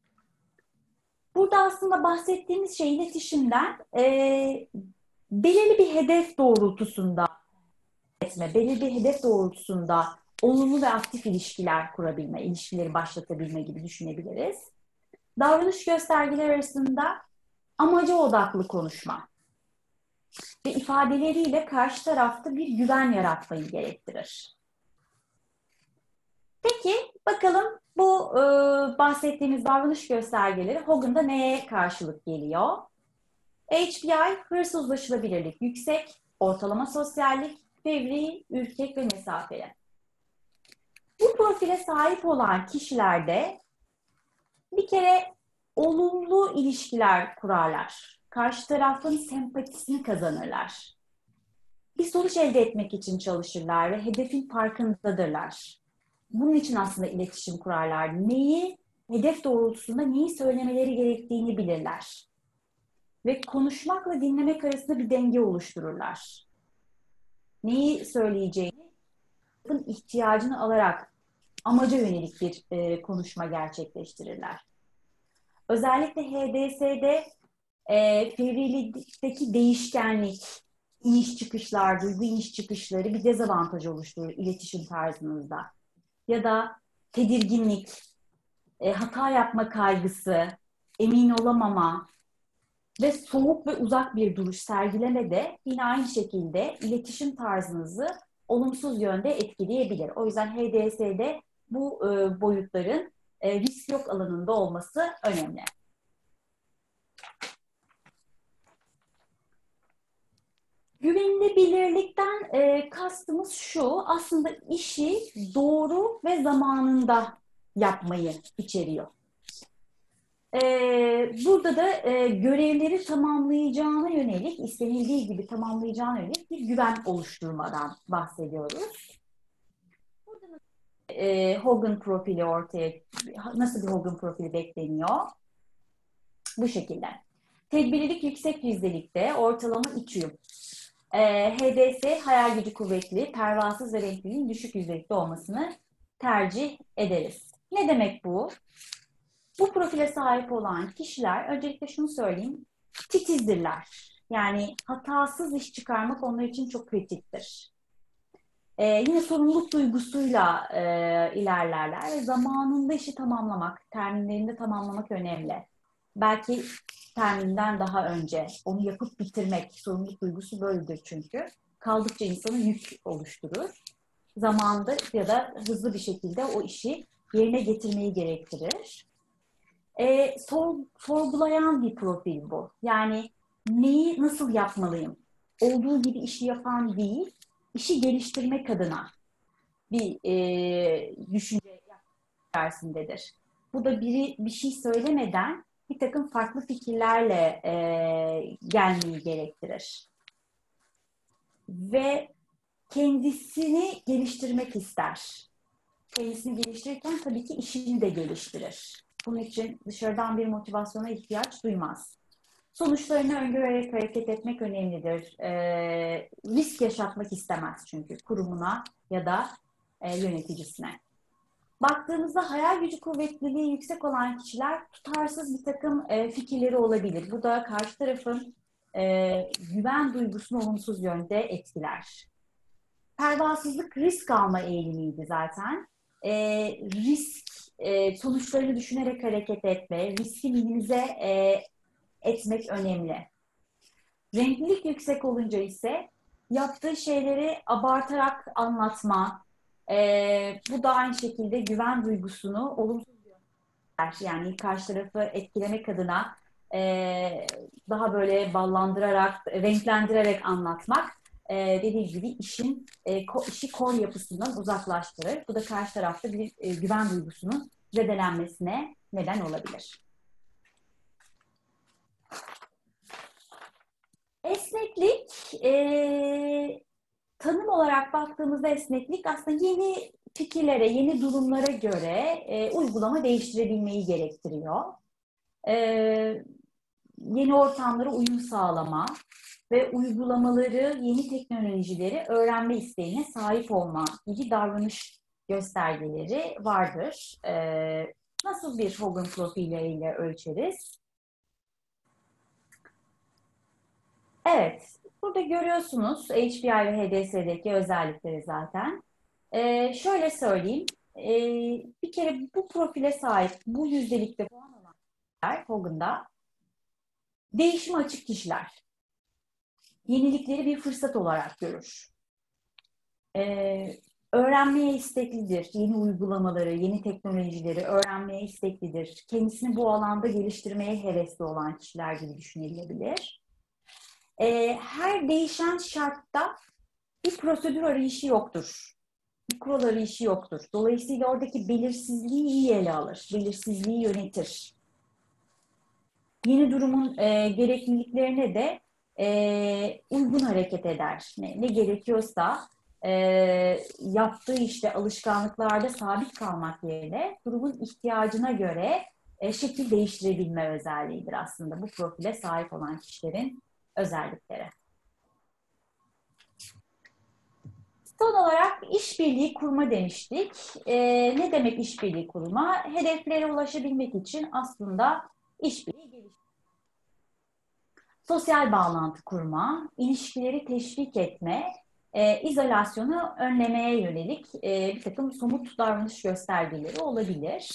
Burada aslında bahsettiğimiz şey iletişimden e, belirli bir hedef doğrultusunda etme, belirli bir hedef doğrultusunda olumlu ve aktif ilişkiler kurabilme, ilişkileri başlatabilme gibi düşünebiliriz. Davranış göstergeler arasında amaca odaklı konuşma ve ifadeleriyle karşı tarafta bir güven yaratmayı gerektirir. Peki bakalım bu e, bahsettiğimiz davranış göstergeleri Hogan'da neye karşılık geliyor? H B I, hırs uzlaşılabilirlik yüksek, ortalama sosyallik, fevri, ürkek ve mesafeli. Bu profile sahip olan kişilerde bir kere olumlu ilişkiler kurarlar. Karşı tarafın sempatisini kazanırlar. Bir sonuç elde etmek için çalışırlar ve hedefin farkındadırlar. Bunun için aslında iletişim kurarlar. Neyi, hedef doğrultusunda neyi söylemeleri gerektiğini bilirler. Ve konuşmakla dinlemek arasında bir denge oluştururlar. Neyi söyleyeceğini, ihtiyacını alarak amaca yönelik bir e, konuşma gerçekleştirirler. Özellikle H D S'de e, fevrilikteki değişkenlik, iniş çıkışlar, duygu iniş çıkışları bir dezavantaj oluşturur iletişim tarzınızda. Ya da tedirginlik, e, hata yapma kaygısı, emin olamama ve soğuk ve uzak bir duruş sergileme de yine aynı şekilde iletişim tarzınızı olumsuz yönde etkileyebilir. O yüzden H D S'de bu e, boyutların e, risk yok alanında olması önemli. Güvenilebilirlikten e, kastımız şu, aslında işi doğru ve zamanında yapmayı içeriyor. E, burada da e, görevleri tamamlayacağına yönelik, istenildiği gibi tamamlayacağına yönelik bir güven oluşturmadan bahsediyoruz. Burada e, Hogan profili ortaya, nasıl bir Hogan profili bekleniyor? Bu şekilde. Tedbirlilik yüksek gizlilikte, ortalama üç yıl. H D S hayal gücü kuvvetli, pervasız ve renkliliğin düşük yüzdelikte olmasını tercih ederiz. Ne demek bu? Bu profile sahip olan kişiler, öncelikle şunu söyleyeyim, titizdirler. Yani hatasız iş çıkarmak onlar için çok kritiktir. Ee, yine sorumluluk duygusuyla e, ilerlerler ve zamanında işi tamamlamak, terminlerinde tamamlamak önemli. Belki terminden daha önce onu yapıp bitirmek, sorumluluk duygusu böyledir çünkü. Kaldıkça insanın yük oluşturur. Zamanında ya da hızlı bir şekilde o işi yerine getirmeyi gerektirir. E, sor, sorgulayan bir profil bu. Yani neyi nasıl yapmalıyım? Olduğu gibi işi yapan değil, işi geliştirmek adına bir e, düşünce içerisindedir. Bu da biri bir şey söylemeden bir takım farklı fikirlerle e, gelmeyi gerektirir. Ve kendisini geliştirmek ister. Kendisini geliştirirken tabii ki işini de geliştirir. Bunun için dışarıdan bir motivasyona ihtiyaç duymaz. Sonuçlarını öngörerek hareket etmek önemlidir. E, risk yaşatmak istemez çünkü kurumuna ya da e, yöneticisine. Baktığımızda hayal gücü kuvvetliliği yüksek olan kişiler tutarsız bir takım e, fikirleri olabilir. Bu da karşı tarafın e, güven duygusunu olumsuz yönde etkiler. Pervasızlık risk alma eğilimiydi zaten. E, risk e, sonuçlarını düşünerek hareket etme, riski minimize e, etmek önemli. Renklilik yüksek olunca ise yaptığı şeyleri abartarak anlatma, Ee, bu da aynı şekilde güven duygusunu olumsuz yönler. Yani karşı tarafı etkilemek adına e, daha böyle ballandırarak, renklendirerek anlatmak e, dediğim gibi işin e, ko, işi kor yapısından uzaklaştırır. Bu da karşı tarafta bir e, güven duygusunun zedelenmesine neden olabilir. Esneklik e, tanım olarak baktığımızda esneklik aslında yeni fikirlere, yeni durumlara göre e, uygulama değiştirebilmeyi gerektiriyor. E, yeni ortamlara uyum sağlama ve uygulamaları, yeni teknolojileri öğrenme isteğine sahip olma gibi davranış göstergeleri vardır. E, nasıl bir Hogan profiliyle ölçeriz? Evet. Burada görüyorsunuz H B I ve H D S'deki özellikleri zaten. Ee, şöyle söyleyeyim. Ee, bir kere bu profile sahip, bu yüzdelikte puan alan kişiler Hogan'da değişime açık kişiler. Yenilikleri bir fırsat olarak görür. Ee, öğrenmeye isteklidir. Yeni uygulamaları, yeni teknolojileri öğrenmeye isteklidir. Kendisini bu alanda geliştirmeye hevesli olan kişiler gibi düşünülebilir. E, her değişen şartta bir prosedür arayışı yoktur. Bir kural arayışı yoktur. Dolayısıyla oradaki belirsizliği iyi ele alır. Belirsizliği yönetir. yeni durumun e, gerekliliklerine de e, uygun hareket eder. Ne, ne gerekiyorsa e, yaptığı işte alışkanlıklarda sabit kalmak yerine durumun ihtiyacına göre e, şekil değiştirebilme özelliğidir aslında bu profile sahip olan kişilerin özellikleri. Son olarak işbirliği kurma demiştik. E, ne demek işbirliği kurma? Hedeflere ulaşabilmek için aslında işbirliği geliştirmek. Sosyal bağlantı kurma, ilişkileri teşvik etme, e, izolasyonu önlemeye yönelik e, bir takım somut davranış göstergeleri olabilir.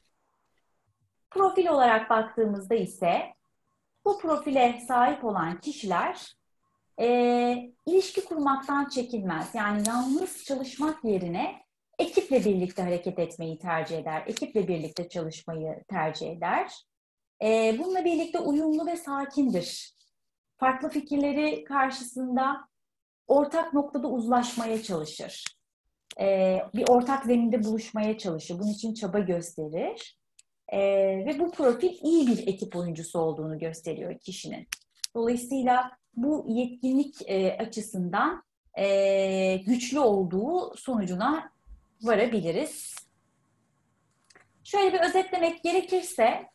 Profil olarak baktığımızda ise bu profile sahip olan kişiler e, ilişki kurmaktan çekinmez. Yani yalnız çalışmak yerine ekiple birlikte hareket etmeyi tercih eder. Ekiple birlikte çalışmayı tercih eder. E, bununla birlikte uyumlu ve sakindir. Farklı fikirleri karşısında ortak noktada uzlaşmaya çalışır. E, bir ortak zeminde buluşmaya çalışır. Bunun için çaba gösterir. E, ve bu profil iyi bir ekip oyuncusu olduğunu gösteriyor kişinin. Dolayısıyla bu yetkinlik e, açısından e, güçlü olduğu sonucuna varabiliriz. Şöyle bir özetlemek gerekirse,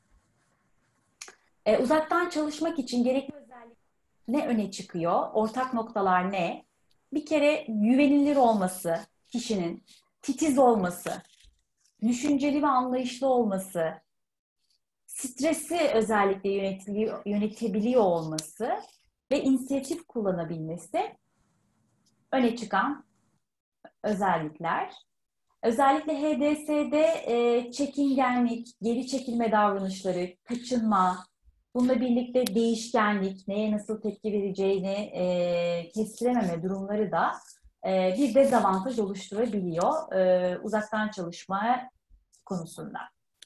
e, uzaktan çalışmak için gerekli özellik ne öne çıkıyor? Ortak noktalar ne? Bir kere güvenilir olması, kişinin titiz olması, düşünceli ve anlayışlı olması, stresi özellikle yönetiliyor, yönetebiliyor olması ve inisiyatif kullanabilmesi öne çıkan özellikler. Özellikle H D S'de e, çekingenlik, geri çekilme davranışları, kaçınma, bununla birlikte değişkenlik, neye nasıl tepki vereceğini e, kestirememe durumları da e, bir dezavantaj oluşturabiliyor e, uzaktan çalışma konusunda.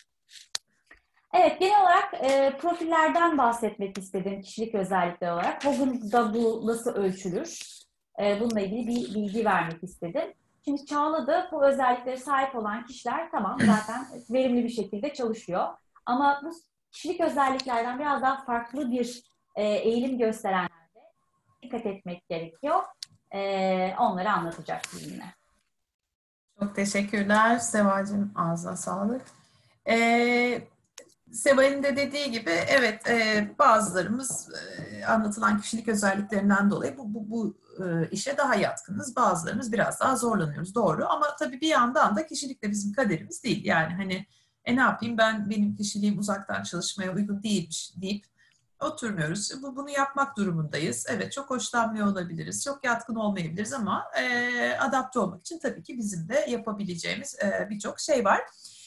Evet, genel olarak e, profillerden bahsetmek istedim kişilik özellikleri olarak. Hogan'da bu nasıl ölçülür? E, bununla ilgili bir bilgi vermek istedim. Şimdi Çağla'da bu özelliklere sahip olan kişiler tamam zaten verimli bir şekilde çalışıyor. Ama bu kişilik özelliklerden biraz daha farklı bir e, eğilim gösterenlerde dikkat etmek gerekiyor. E, onları anlatacak sizinle. Çok teşekkürler Sevacığım, ağzına sağlık. Ee, Seval'in de dediği gibi evet e, bazılarımız e, anlatılan kişilik özelliklerinden dolayı bu, bu, bu e, işe daha yatkınız. Bazılarımız biraz daha zorlanıyoruz, doğru. Ama tabii bir yandan da kişilik de bizim kaderimiz değil. Yani hani e ne yapayım ben, benim kişiliğim uzaktan çalışmaya uygun değilmiş deyip oturmuyoruz. Bu, bunu yapmak durumundayız. Evet, çok hoşlanmıyor olabiliriz, çok yatkın olmayabiliriz ama e, adapte olmak için tabii ki bizim de yapabileceğimiz e, birçok şey var.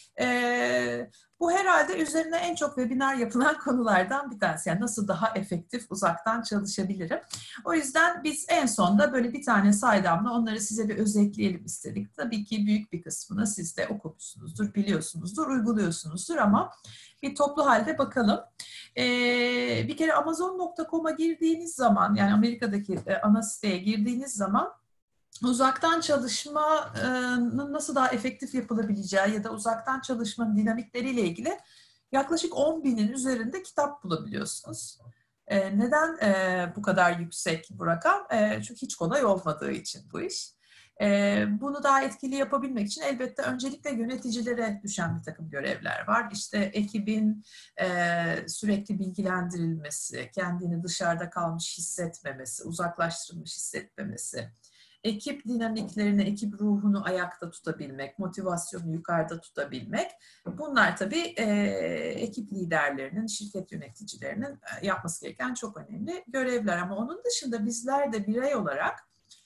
E, bu herhalde üzerine en çok webinar yapılan konulardan bir tanesi. Yani nasıl daha efektif uzaktan çalışabilirim. O yüzden biz en sonda böyle bir tane saydamla onları size bir özetleyelim istedik. Tabii ki büyük bir kısmını siz de okumuşsunuzdur, biliyorsunuzdur, uyguluyorsunuzdur ama bir toplu halde bakalım. Ee, bir kere amazon nokta com'a girdiğiniz zaman, yani Amerika'daki ana siteye girdiğiniz zaman uzaktan çalışmanın nasıl daha efektif yapılabileceği ya da uzaktan çalışmanın dinamikleriyle ilgili yaklaşık on binin üzerinde kitap bulabiliyorsunuz. Ee, neden e, bu kadar yüksek bu rakam? E, çünkü hiç kolay olmadığı için bu iş. E, bunu daha etkili yapabilmek için elbette öncelikle yöneticilere düşen bir takım görevler var. İşte ekibin e, sürekli bilgilendirilmesi, kendini dışarıda kalmış hissetmemesi, uzaklaştırılmış hissetmemesi, ekip dinamiklerini, ekip ruhunu ayakta tutabilmek, motivasyonu yukarıda tutabilmek. Bunlar tabii e, ekip liderlerinin, şirket yöneticilerinin yapması gereken çok önemli görevler. Ama onun dışında bizler de birey olarak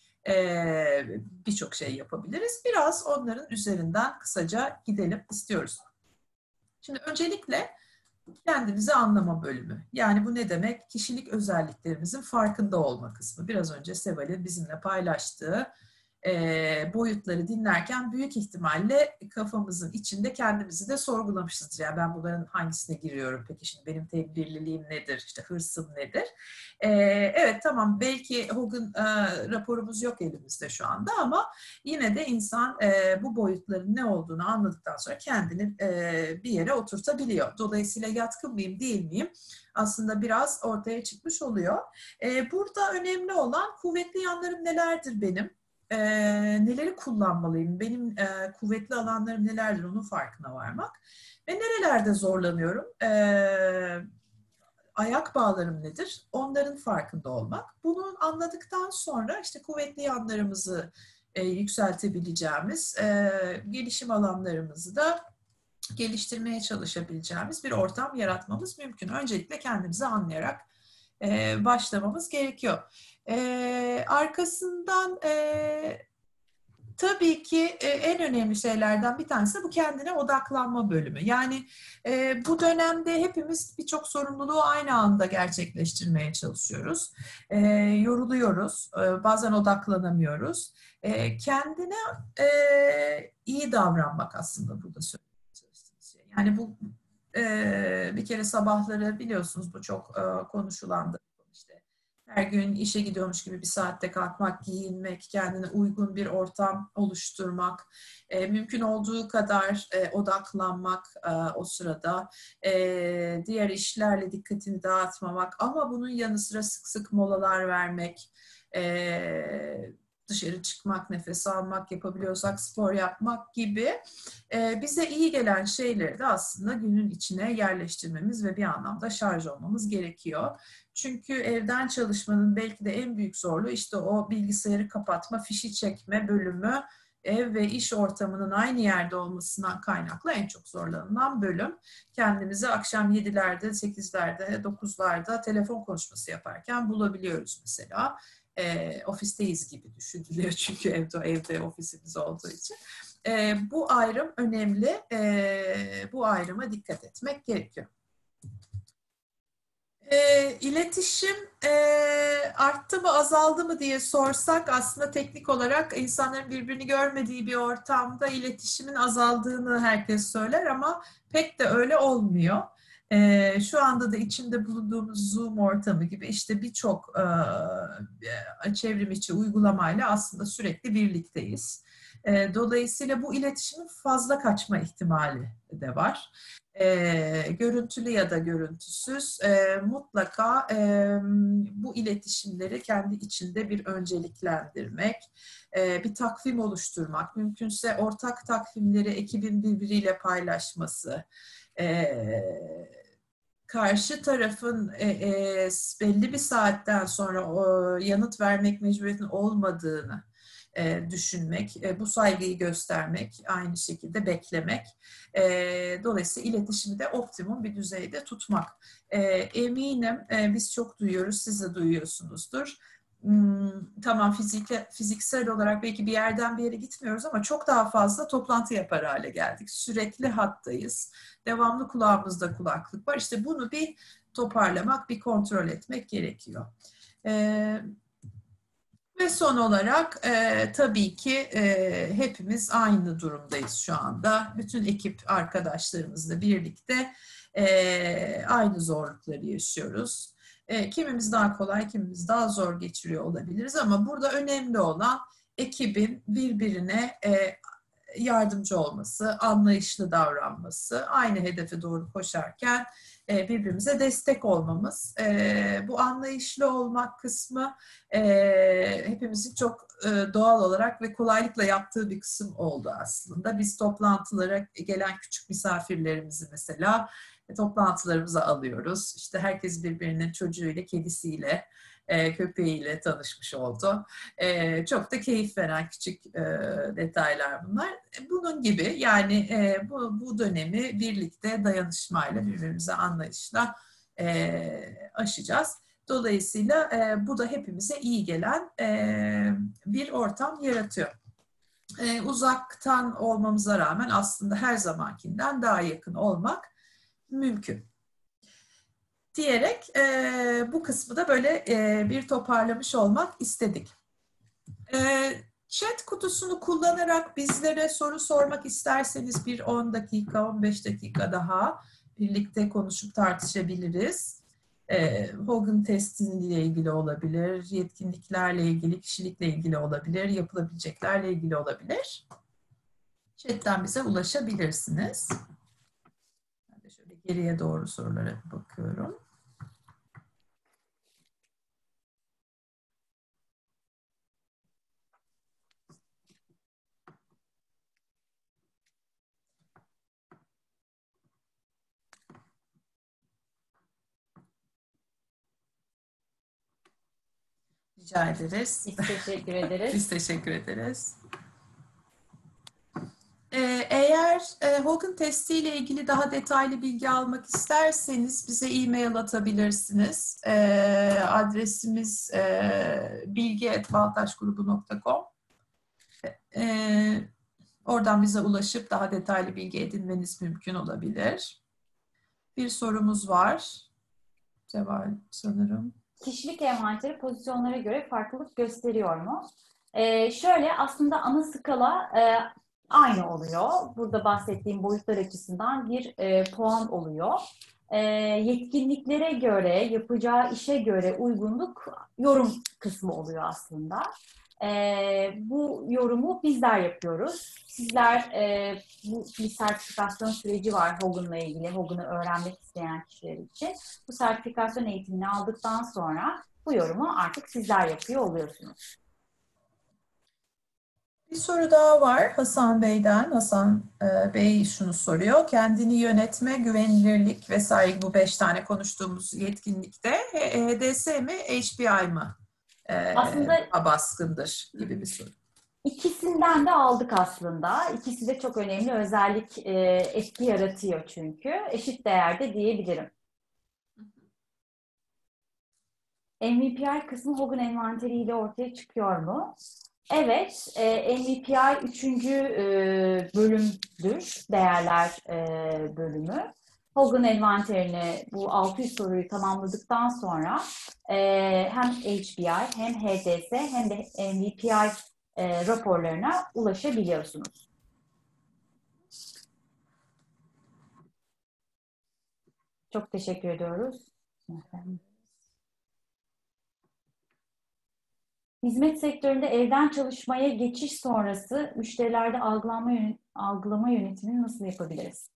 e, birçok şey yapabiliriz. Biraz onların üzerinden kısaca gidelim istiyoruz. Şimdi öncelikle kendimizi anlama bölümü. Yani bu ne demek? Kişilik özelliklerimizin farkında olma kısmı. Biraz önce Seval'in bizimle paylaştığı e, boyutları dinlerken büyük ihtimalle kafamızın içinde kendimizi de sorgulamışızdır. Yani ben bunların hangisine giriyorum peki, şimdi benim tedbirliliğim nedir, işte hırsım nedir? E, evet tamam, belki Hogan e, raporumuz yok elimizde şu anda ama yine de insan e, bu boyutların ne olduğunu anladıktan sonra kendini e, bir yere oturtabiliyor. Dolayısıyla yatkın mıyım değil miyim aslında biraz ortaya çıkmış oluyor. E, burada önemli olan kuvvetli yanlarım nelerdir benim? E, neleri kullanmalıyım? Benim e, kuvvetli alanlarım nelerdir? Onun farkına varmak. Ve nerelerde zorlanıyorum? E, ayak bağlarım nedir? Onların farkında olmak. Bunu anladıktan sonra işte kuvvetli yanlarımızı e, yükseltebileceğimiz, e, gelişim alanlarımızı da geliştirmeye çalışabileceğimiz bir ortam yaratmamız mümkün. Öncelikle kendimizi anlayarak e, başlamamız gerekiyor. E, arkasından e, tabii ki e, en önemli şeylerden bir tanesi bu kendine odaklanma bölümü. Yani e, bu dönemde hepimiz birçok sorumluluğu aynı anda gerçekleştirmeye çalışıyoruz. E, yoruluyoruz, e, bazen odaklanamıyoruz. E, kendine e, iyi davranmak aslında burada söylemeye çalıştığımız şey. Yani bu e, bir kere sabahları biliyorsunuz bu çok e, konuşulandı. İşte her gün işe gidiyormuş gibi bir saatte kalkmak, giyinmek, kendine uygun bir ortam oluşturmak, e, mümkün olduğu kadar e, odaklanmak e, o sırada, e, diğer işlerle dikkatini dağıtmamak ama bunun yanı sıra sık sık molalar vermek, e, dışarı çıkmak, nefes almak, yapabiliyorsak spor yapmak gibi e, bize iyi gelen şeyleri de aslında günün içine yerleştirmemiz ve bir anlamda şarj olmamız gerekiyor. Çünkü evden çalışmanın belki de en büyük zorluğu işte o bilgisayarı kapatma, fişi çekme bölümü, ev ve iş ortamının aynı yerde olmasından kaynaklı en çok zorlanılan bölüm. Kendimizi akşam yedilerde, sekizlerde, dokuzlarda telefon konuşması yaparken bulabiliyoruz mesela. E, ofisteyiz gibi düşünülüyor çünkü evde, evde ofisimiz olduğu için. E, bu ayrım önemli. E, bu ayrıma dikkat etmek gerekiyor. E, iletişim e, arttı mı azaldı mı diye sorsak aslında teknik olarak insanların birbirini görmediği bir ortamda iletişimin azaldığını herkes söyler ama pek de öyle olmuyor. E, şu anda da içinde bulunduğumuz Zoom ortamı gibi işte birçok e, çevrim içi uygulamayla aslında sürekli birlikteyiz. E, dolayısıyla bu iletişimin fazla kaçma ihtimali de var. E, görüntülü ya da görüntüsüz e, mutlaka e, bu iletişimleri kendi içinde bir önceliklendirmek, e, bir takvim oluşturmak, mümkünse ortak takvimleri ekibin birbiriyle paylaşması, e, karşı tarafın e, e, belli bir saatten sonra o, yanıt vermek mecburiyetinin olmadığını e, düşünmek, e, bu saygıyı göstermek, aynı şekilde beklemek. E, dolayısıyla iletişimi de optimum bir düzeyde tutmak. E, eminim e, biz çok duyuyoruz, siz de duyuyorsunuzdur. Hmm, tamam fizike, fiziksel olarak belki bir yerden bir yere gitmiyoruz ama çok daha fazla toplantı yapar hale geldik. Sürekli hattayız. Devamlı kulağımızda kulaklık var. İşte bunu bir toparlamak, bir kontrol etmek gerekiyor. Evet. Ve son olarak e, tabii ki e, hepimiz aynı durumdayız şu anda. Bütün ekip arkadaşlarımızla birlikte e, aynı zorlukları yaşıyoruz. E, kimimiz daha kolay, kimimiz daha zor geçiriyor olabiliriz ama burada önemli olan ekibin birbirine e, yardımcı olması, anlayışlı davranması, aynı hedefe doğru koşarken e, birbirimize destek olmamız. E, bu anlayışlı olmak kısmı e, hepimizin çok e, doğal olarak ve kolaylıkla yaptığı bir kısım oldu aslında. Biz toplantılara gelen küçük misafirlerimizi mesela e, toplantılarımıza alıyoruz. İşte herkes birbirinin çocuğuyla, kedisiyle, e, köpeğiyle tanışmış oldu. E, çok da keyif veren küçük e, detaylar bunlar. Bunun gibi yani e, bu, bu dönemi birlikte dayanışmayla, birbirimize anlayışla e, aşacağız. Dolayısıyla e, bu da hepimize iyi gelen e, bir ortam yaratıyor. E, uzaktan olmamıza rağmen aslında her zamankinden daha yakın olmak mümkün diyerek e, bu kısmı da böyle e, bir toparlamış olmak istedik. E, Chat kutusunu kullanarak bizlere soru sormak isterseniz bir on dakika, on beş dakika daha birlikte konuşup tartışabiliriz. Ee, Hogan testiyle ilgili olabilir, yetkinliklerle ilgili, kişilikle ilgili olabilir, yapılabileceklerle ilgili olabilir. Chat'ten bize ulaşabilirsiniz. Ben de şöyle geriye doğru sorulara bakıyorum. Rica ederiz. Biz teşekkür ederiz. Biz teşekkür ederiz. Eğer Hogan testiyle ilgili daha detaylı bilgi almak isterseniz bize e-mail atabilirsiniz. Adresimiz bilgi at baltaşgrubu nokta com. Oradan bize ulaşıp daha detaylı bilgi edinmeniz mümkün olabilir. Bir sorumuz var. Seval sanırım. Kişilik envanteri pozisyonlara göre farklılık gösteriyor mu? Ee, şöyle aslında ana skala e, aynı oluyor. Burada bahsettiğim boyutlar açısından bir e, puan oluyor. E, yetkinliklere göre, yapacağı işe göre uygunluk yorum kısmı oluyor aslında. E, bu yorumu bizler yapıyoruz. Sizler, e, bu bir sertifikasyon süreci var Hogan'la ilgili, Hogan'ı öğrenmek isteyen kişiler için. Bu sertifikasyon eğitimini aldıktan sonra bu yorumu artık sizler yapıyor oluyorsunuz. Bir soru daha var Hasan Bey'den. Hasan e, Bey şunu soruyor. Kendini yönetme, güvenilirlik vesaire bu beş tane konuştuğumuz yetkinlikte H D S mi, H B I mı e, aslında baskındır gibi bir soru. İkisinden de aldık aslında. İkisi de çok önemli özellik e, etki yaratıyor çünkü. Eşit değerde diyebilirim. M V P I kısmı Hogan envanteri ile ortaya çıkıyor mu? Evet, e, M V P I üçüncü e, bölümdür, değerler e, bölümü. Hogan envanterini bu altı yüz soruyu tamamladıktan sonra e, hem H B I hem H D S hem de M V P I e, raporlarına ulaşabiliyorsunuz. Çok teşekkür ediyoruz. Hizmet sektöründe evden çalışmaya geçiş sonrası müşterilerde algılama, yönet algılama yönetimini nasıl yapabiliriz?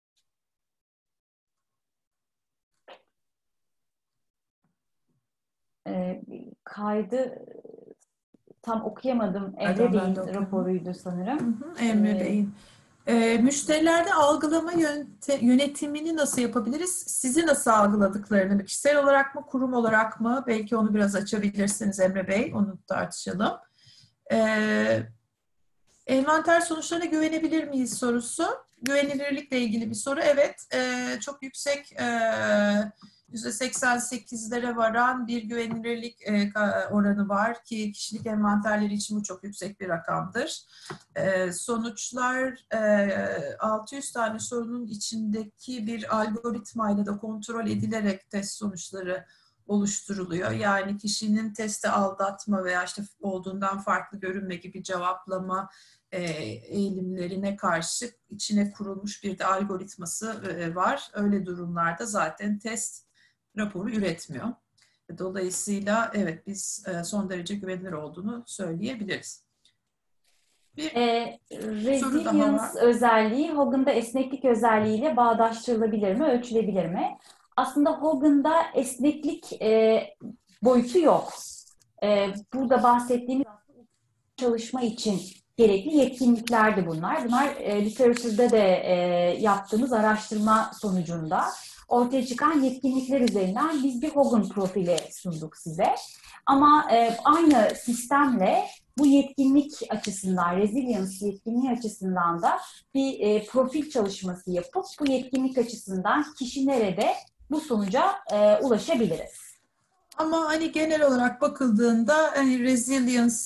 Ee, kaydı tam okuyamadım. Emre Bey'in raporuydu sanırım. Hı hı, Emre Bey'in. E, müşterilerde algılama yönetimini nasıl yapabiliriz? Sizi nasıl algıladıklarını, kişisel olarak mı, kurum olarak mı? Belki onu biraz açabilirsiniz Emre Bey, onu tartışalım. E, envanter sonuçlarına güvenebilir miyiz sorusu. Güvenilirlikle ilgili bir soru. Evet, e, çok yüksek e, yüzde seksen sekizlere varan bir güvenilirlik oranı var ki kişilik envanterleri için bu çok yüksek bir rakamdır. Sonuçlar altı yüz tane sorunun içindeki bir algoritmayla da kontrol edilerek test sonuçları oluşturuluyor. Yani kişinin testi aldatma veya işte olduğundan farklı görünme gibi cevaplama eğilimlerine karşı içine kurulmuş bir de algoritması var. Öyle durumlarda zaten test raporu üretmiyor. Dolayısıyla evet biz son derece güvenilir olduğunu söyleyebiliriz. Bir e, resilience özelliği Hogan'da esneklik özelliğiyle bağdaştırılabilir mi, ölçülebilir mi? Aslında Hogan'da esneklik e, boyutu yok. E, burada bahsettiğimiz çalışma için gerekli yetkinliklerdi bunlar. Bunlar e, literatürde de e, yaptığımız araştırma sonucunda ortaya çıkan yetkinlikler üzerinden biz bir Hogan profili sunduk size. Ama e, aynı sistemle bu yetkinlik açısından, resilience yetkinliği açısından da bir e, profil çalışması yapıp bu yetkinlik açısından kişi nerede bu sonuca e, ulaşabiliriz. Ama hani genel olarak bakıldığında hani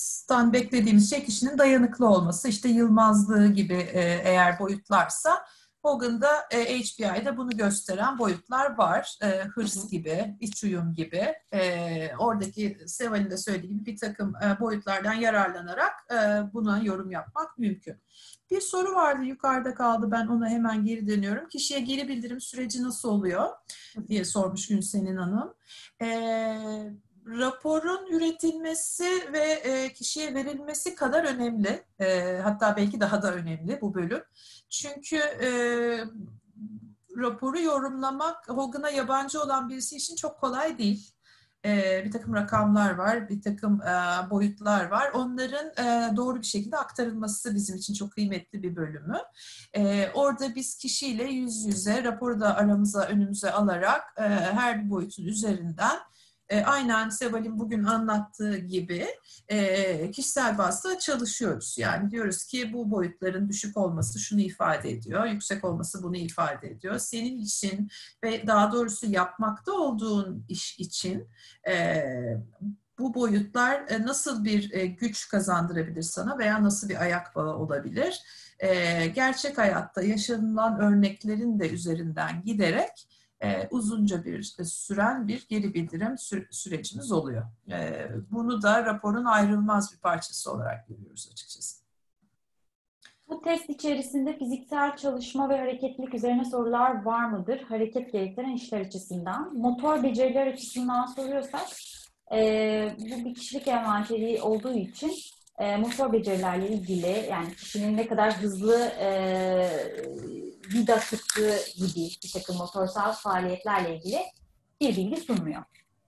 resilience'dan beklediğimiz şey kişinin dayanıklı olması, işte yılmazlığı gibi e, eğer boyutlarsa Hogan'da e, H B I'de bunu gösteren boyutlar var. E, hırs gibi, iç uyum gibi. E, oradaki Seval'in de söylediği gibi bir takım e, boyutlardan yararlanarak e, buna yorum yapmak mümkün. Bir soru vardı, yukarıda kaldı. Ben ona hemen geri dönüyorum. Kişiye geri bildirim süreci nasıl oluyor diye sormuş Gülsenin Hanım. E, Raporun üretilmesi ve e, kişiye verilmesi kadar önemli. E, hatta belki daha da önemli bu bölüm. Çünkü e, raporu yorumlamak Hogan'a yabancı olan birisi için çok kolay değil. E, bir takım rakamlar var, bir takım e, boyutlar var. Onların e, doğru bir şekilde aktarılması bizim için çok kıymetli bir bölümü. E, orada biz kişiyle yüz yüze raporu da aramıza, önümüze alarak e, her bir boyutun üzerinden e, aynen Seval'in bugün anlattığı gibi e, kişisel bazda çalışıyoruz. Yani diyoruz ki bu boyutların düşük olması şunu ifade ediyor, yüksek olması bunu ifade ediyor. Senin için ve daha doğrusu yapmakta olduğun iş için e, bu boyutlar e, nasıl bir e, güç kazandırabilir sana veya nasıl bir ayak bağı olabilir? E, gerçek hayatta yaşanılan örneklerin de üzerinden giderek e, uzunca bir e, süren bir geri bildirim sü- sürecimiz oluyor. E, bunu da raporun ayrılmaz bir parçası olarak görüyoruz açıkçası. Bu test içerisinde fiziksel çalışma ve hareketlilik üzerine sorular var mıdır? Hareket gerektiren işler açısından. Motor beceriler açısından soruyorsak, e, bu bir kişilik envanteri olduğu için e, motor becerilerle ilgili, yani kişinin ne kadar hızlı e, vida tuttuğu gibi bir takım motorsal faaliyetlerle ilgili bir bilgi sunmuyor.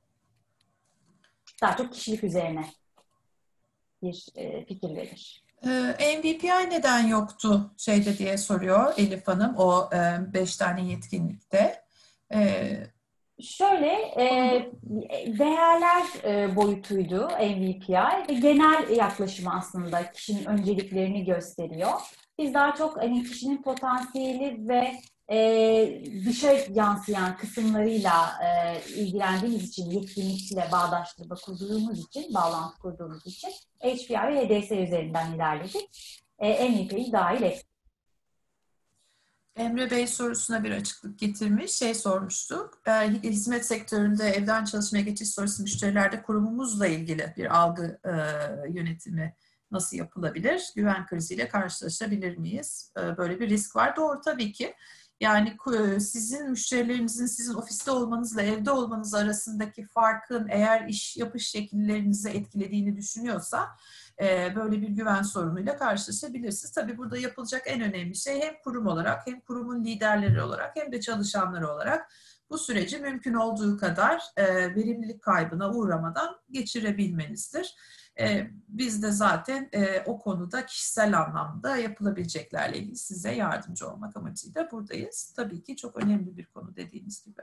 Daha çok kişilik üzerine bir e, fikir verir. M V P I neden yoktu şeyde diye soruyor Elif Hanım o e, beş tane yetkinlikte. E, Şöyle, e, değerler e, boyutuydu M V P I ve genel yaklaşımı aslında kişinin önceliklerini gösteriyor. Biz daha çok hani kişinin potansiyeli ve e, dışa yansıyan kısımlarıyla e, ilgilendiğimiz için, yetkinlikle bağdaştırma kurduğumuz için, bağlantı kurduğumuz için H B I ve H D S üzerinden ilerledik. E, M V P I'yi dahil ettik. Emre Bey sorusuna bir açıklık getirmiş. Şey sormuştuk. E, hizmet sektöründe evden çalışmaya geçiş sonrası müşterilerde kurumumuzla ilgili bir algı e, yönetimi nasıl yapılabilir? Güven kriziyle karşılaşabilir miyiz? E, böyle bir risk var. Doğru tabii ki. Yani sizin müşterilerinizin sizin ofiste olmanızla evde olmanız arasındaki farkın eğer iş yapış şekillerinizi etkilediğini düşünüyorsa e, böyle bir güven sorunuyla karşılaşabilirsiniz. Tabii burada yapılacak en önemli şey hem kurum olarak hem kurumun liderleri olarak hem de çalışanları olarak bu süreci mümkün olduğu kadar e, verimlilik kaybına uğramadan geçirebilmenizdir. E, biz de zaten e, o konuda kişisel anlamda yapılabileceklerle ilgili size yardımcı olmak amacıyla buradayız. Tabii ki çok önemli bir konu dediğiniz gibi.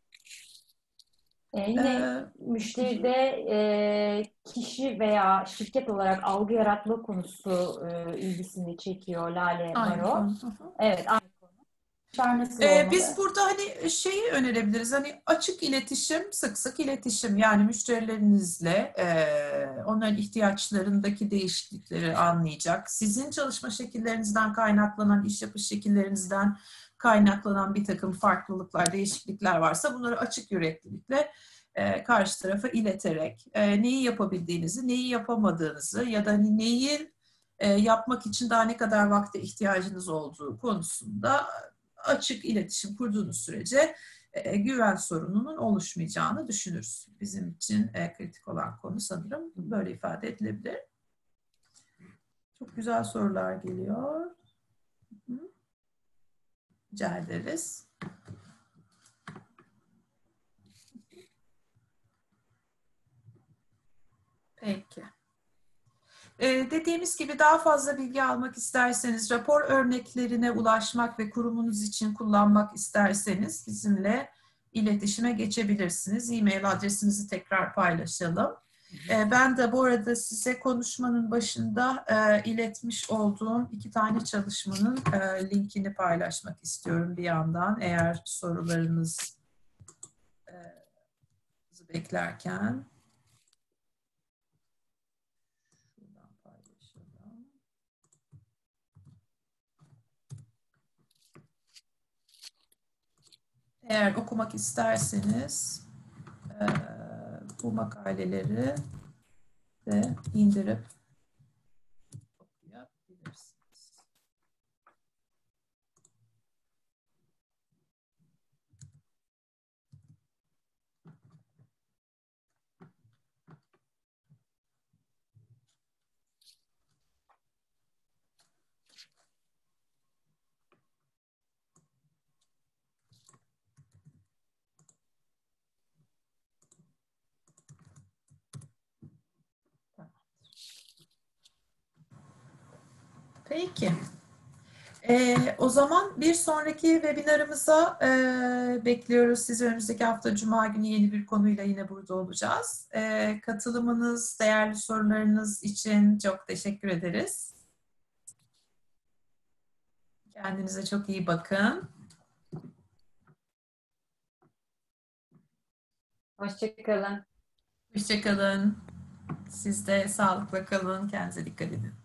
Ee, yine Ee, müşteride e, kişi veya şirket olarak algı yaratma konusu e, ilgisini çekiyor Lale aynı Maro. konu. Evet, aynı konu. İşler nasıl Ee, olmalı? biz burada hani şeyi önerebiliriz, hani açık iletişim, sık sık iletişim, yani müşterilerinizle e, onların ihtiyaçlarındaki değişiklikleri anlayacak. Sizin çalışma şekillerinizden kaynaklanan, iş yapış şekillerinizden kaynaklanan bir takım farklılıklar, değişiklikler varsa bunları açık yüreklilikle e, karşı tarafa ileterek e, neyi yapabildiğinizi, neyi yapamadığınızı ya da hani neyi e, yapmak için daha ne kadar vakte ihtiyacınız olduğu konusunda açık iletişim kurduğunuz sürece e, güven sorununun oluşmayacağını düşünürüz. Bizim için e, kritik olan konu sanırım böyle ifade edilebilir. Çok güzel sorular geliyor. Hı. Rica ederiz. Peki. Ee, dediğimiz gibi daha fazla bilgi almak isterseniz, rapor örneklerine ulaşmak ve kurumunuz için kullanmak isterseniz bizimle iletişime geçebilirsiniz. E-mail adresimizi tekrar paylaşalım. Ee, ben de bu arada size konuşmanın başında e, iletmiş olduğum iki tane çalışmanın e, linkini paylaşmak istiyorum bir yandan. Eğer sorularınızı e, beklerken. Paylaşalım. Eğer okumak isterseniz e, bu makaleleri de indirip okuyabilirsiniz. Peki. Ee, o zaman bir sonraki webinarımıza e, bekliyoruz. Sizi önümüzdeki hafta Cuma günü yeni bir konuyla yine burada olacağız. Ee, katılımınız, değerli sorularınız için çok teşekkür ederiz. Kendinize çok iyi bakın. Hoşçakalın. Hoşça kalın. Siz de sağlıkla kalın. Kendinize dikkat edin.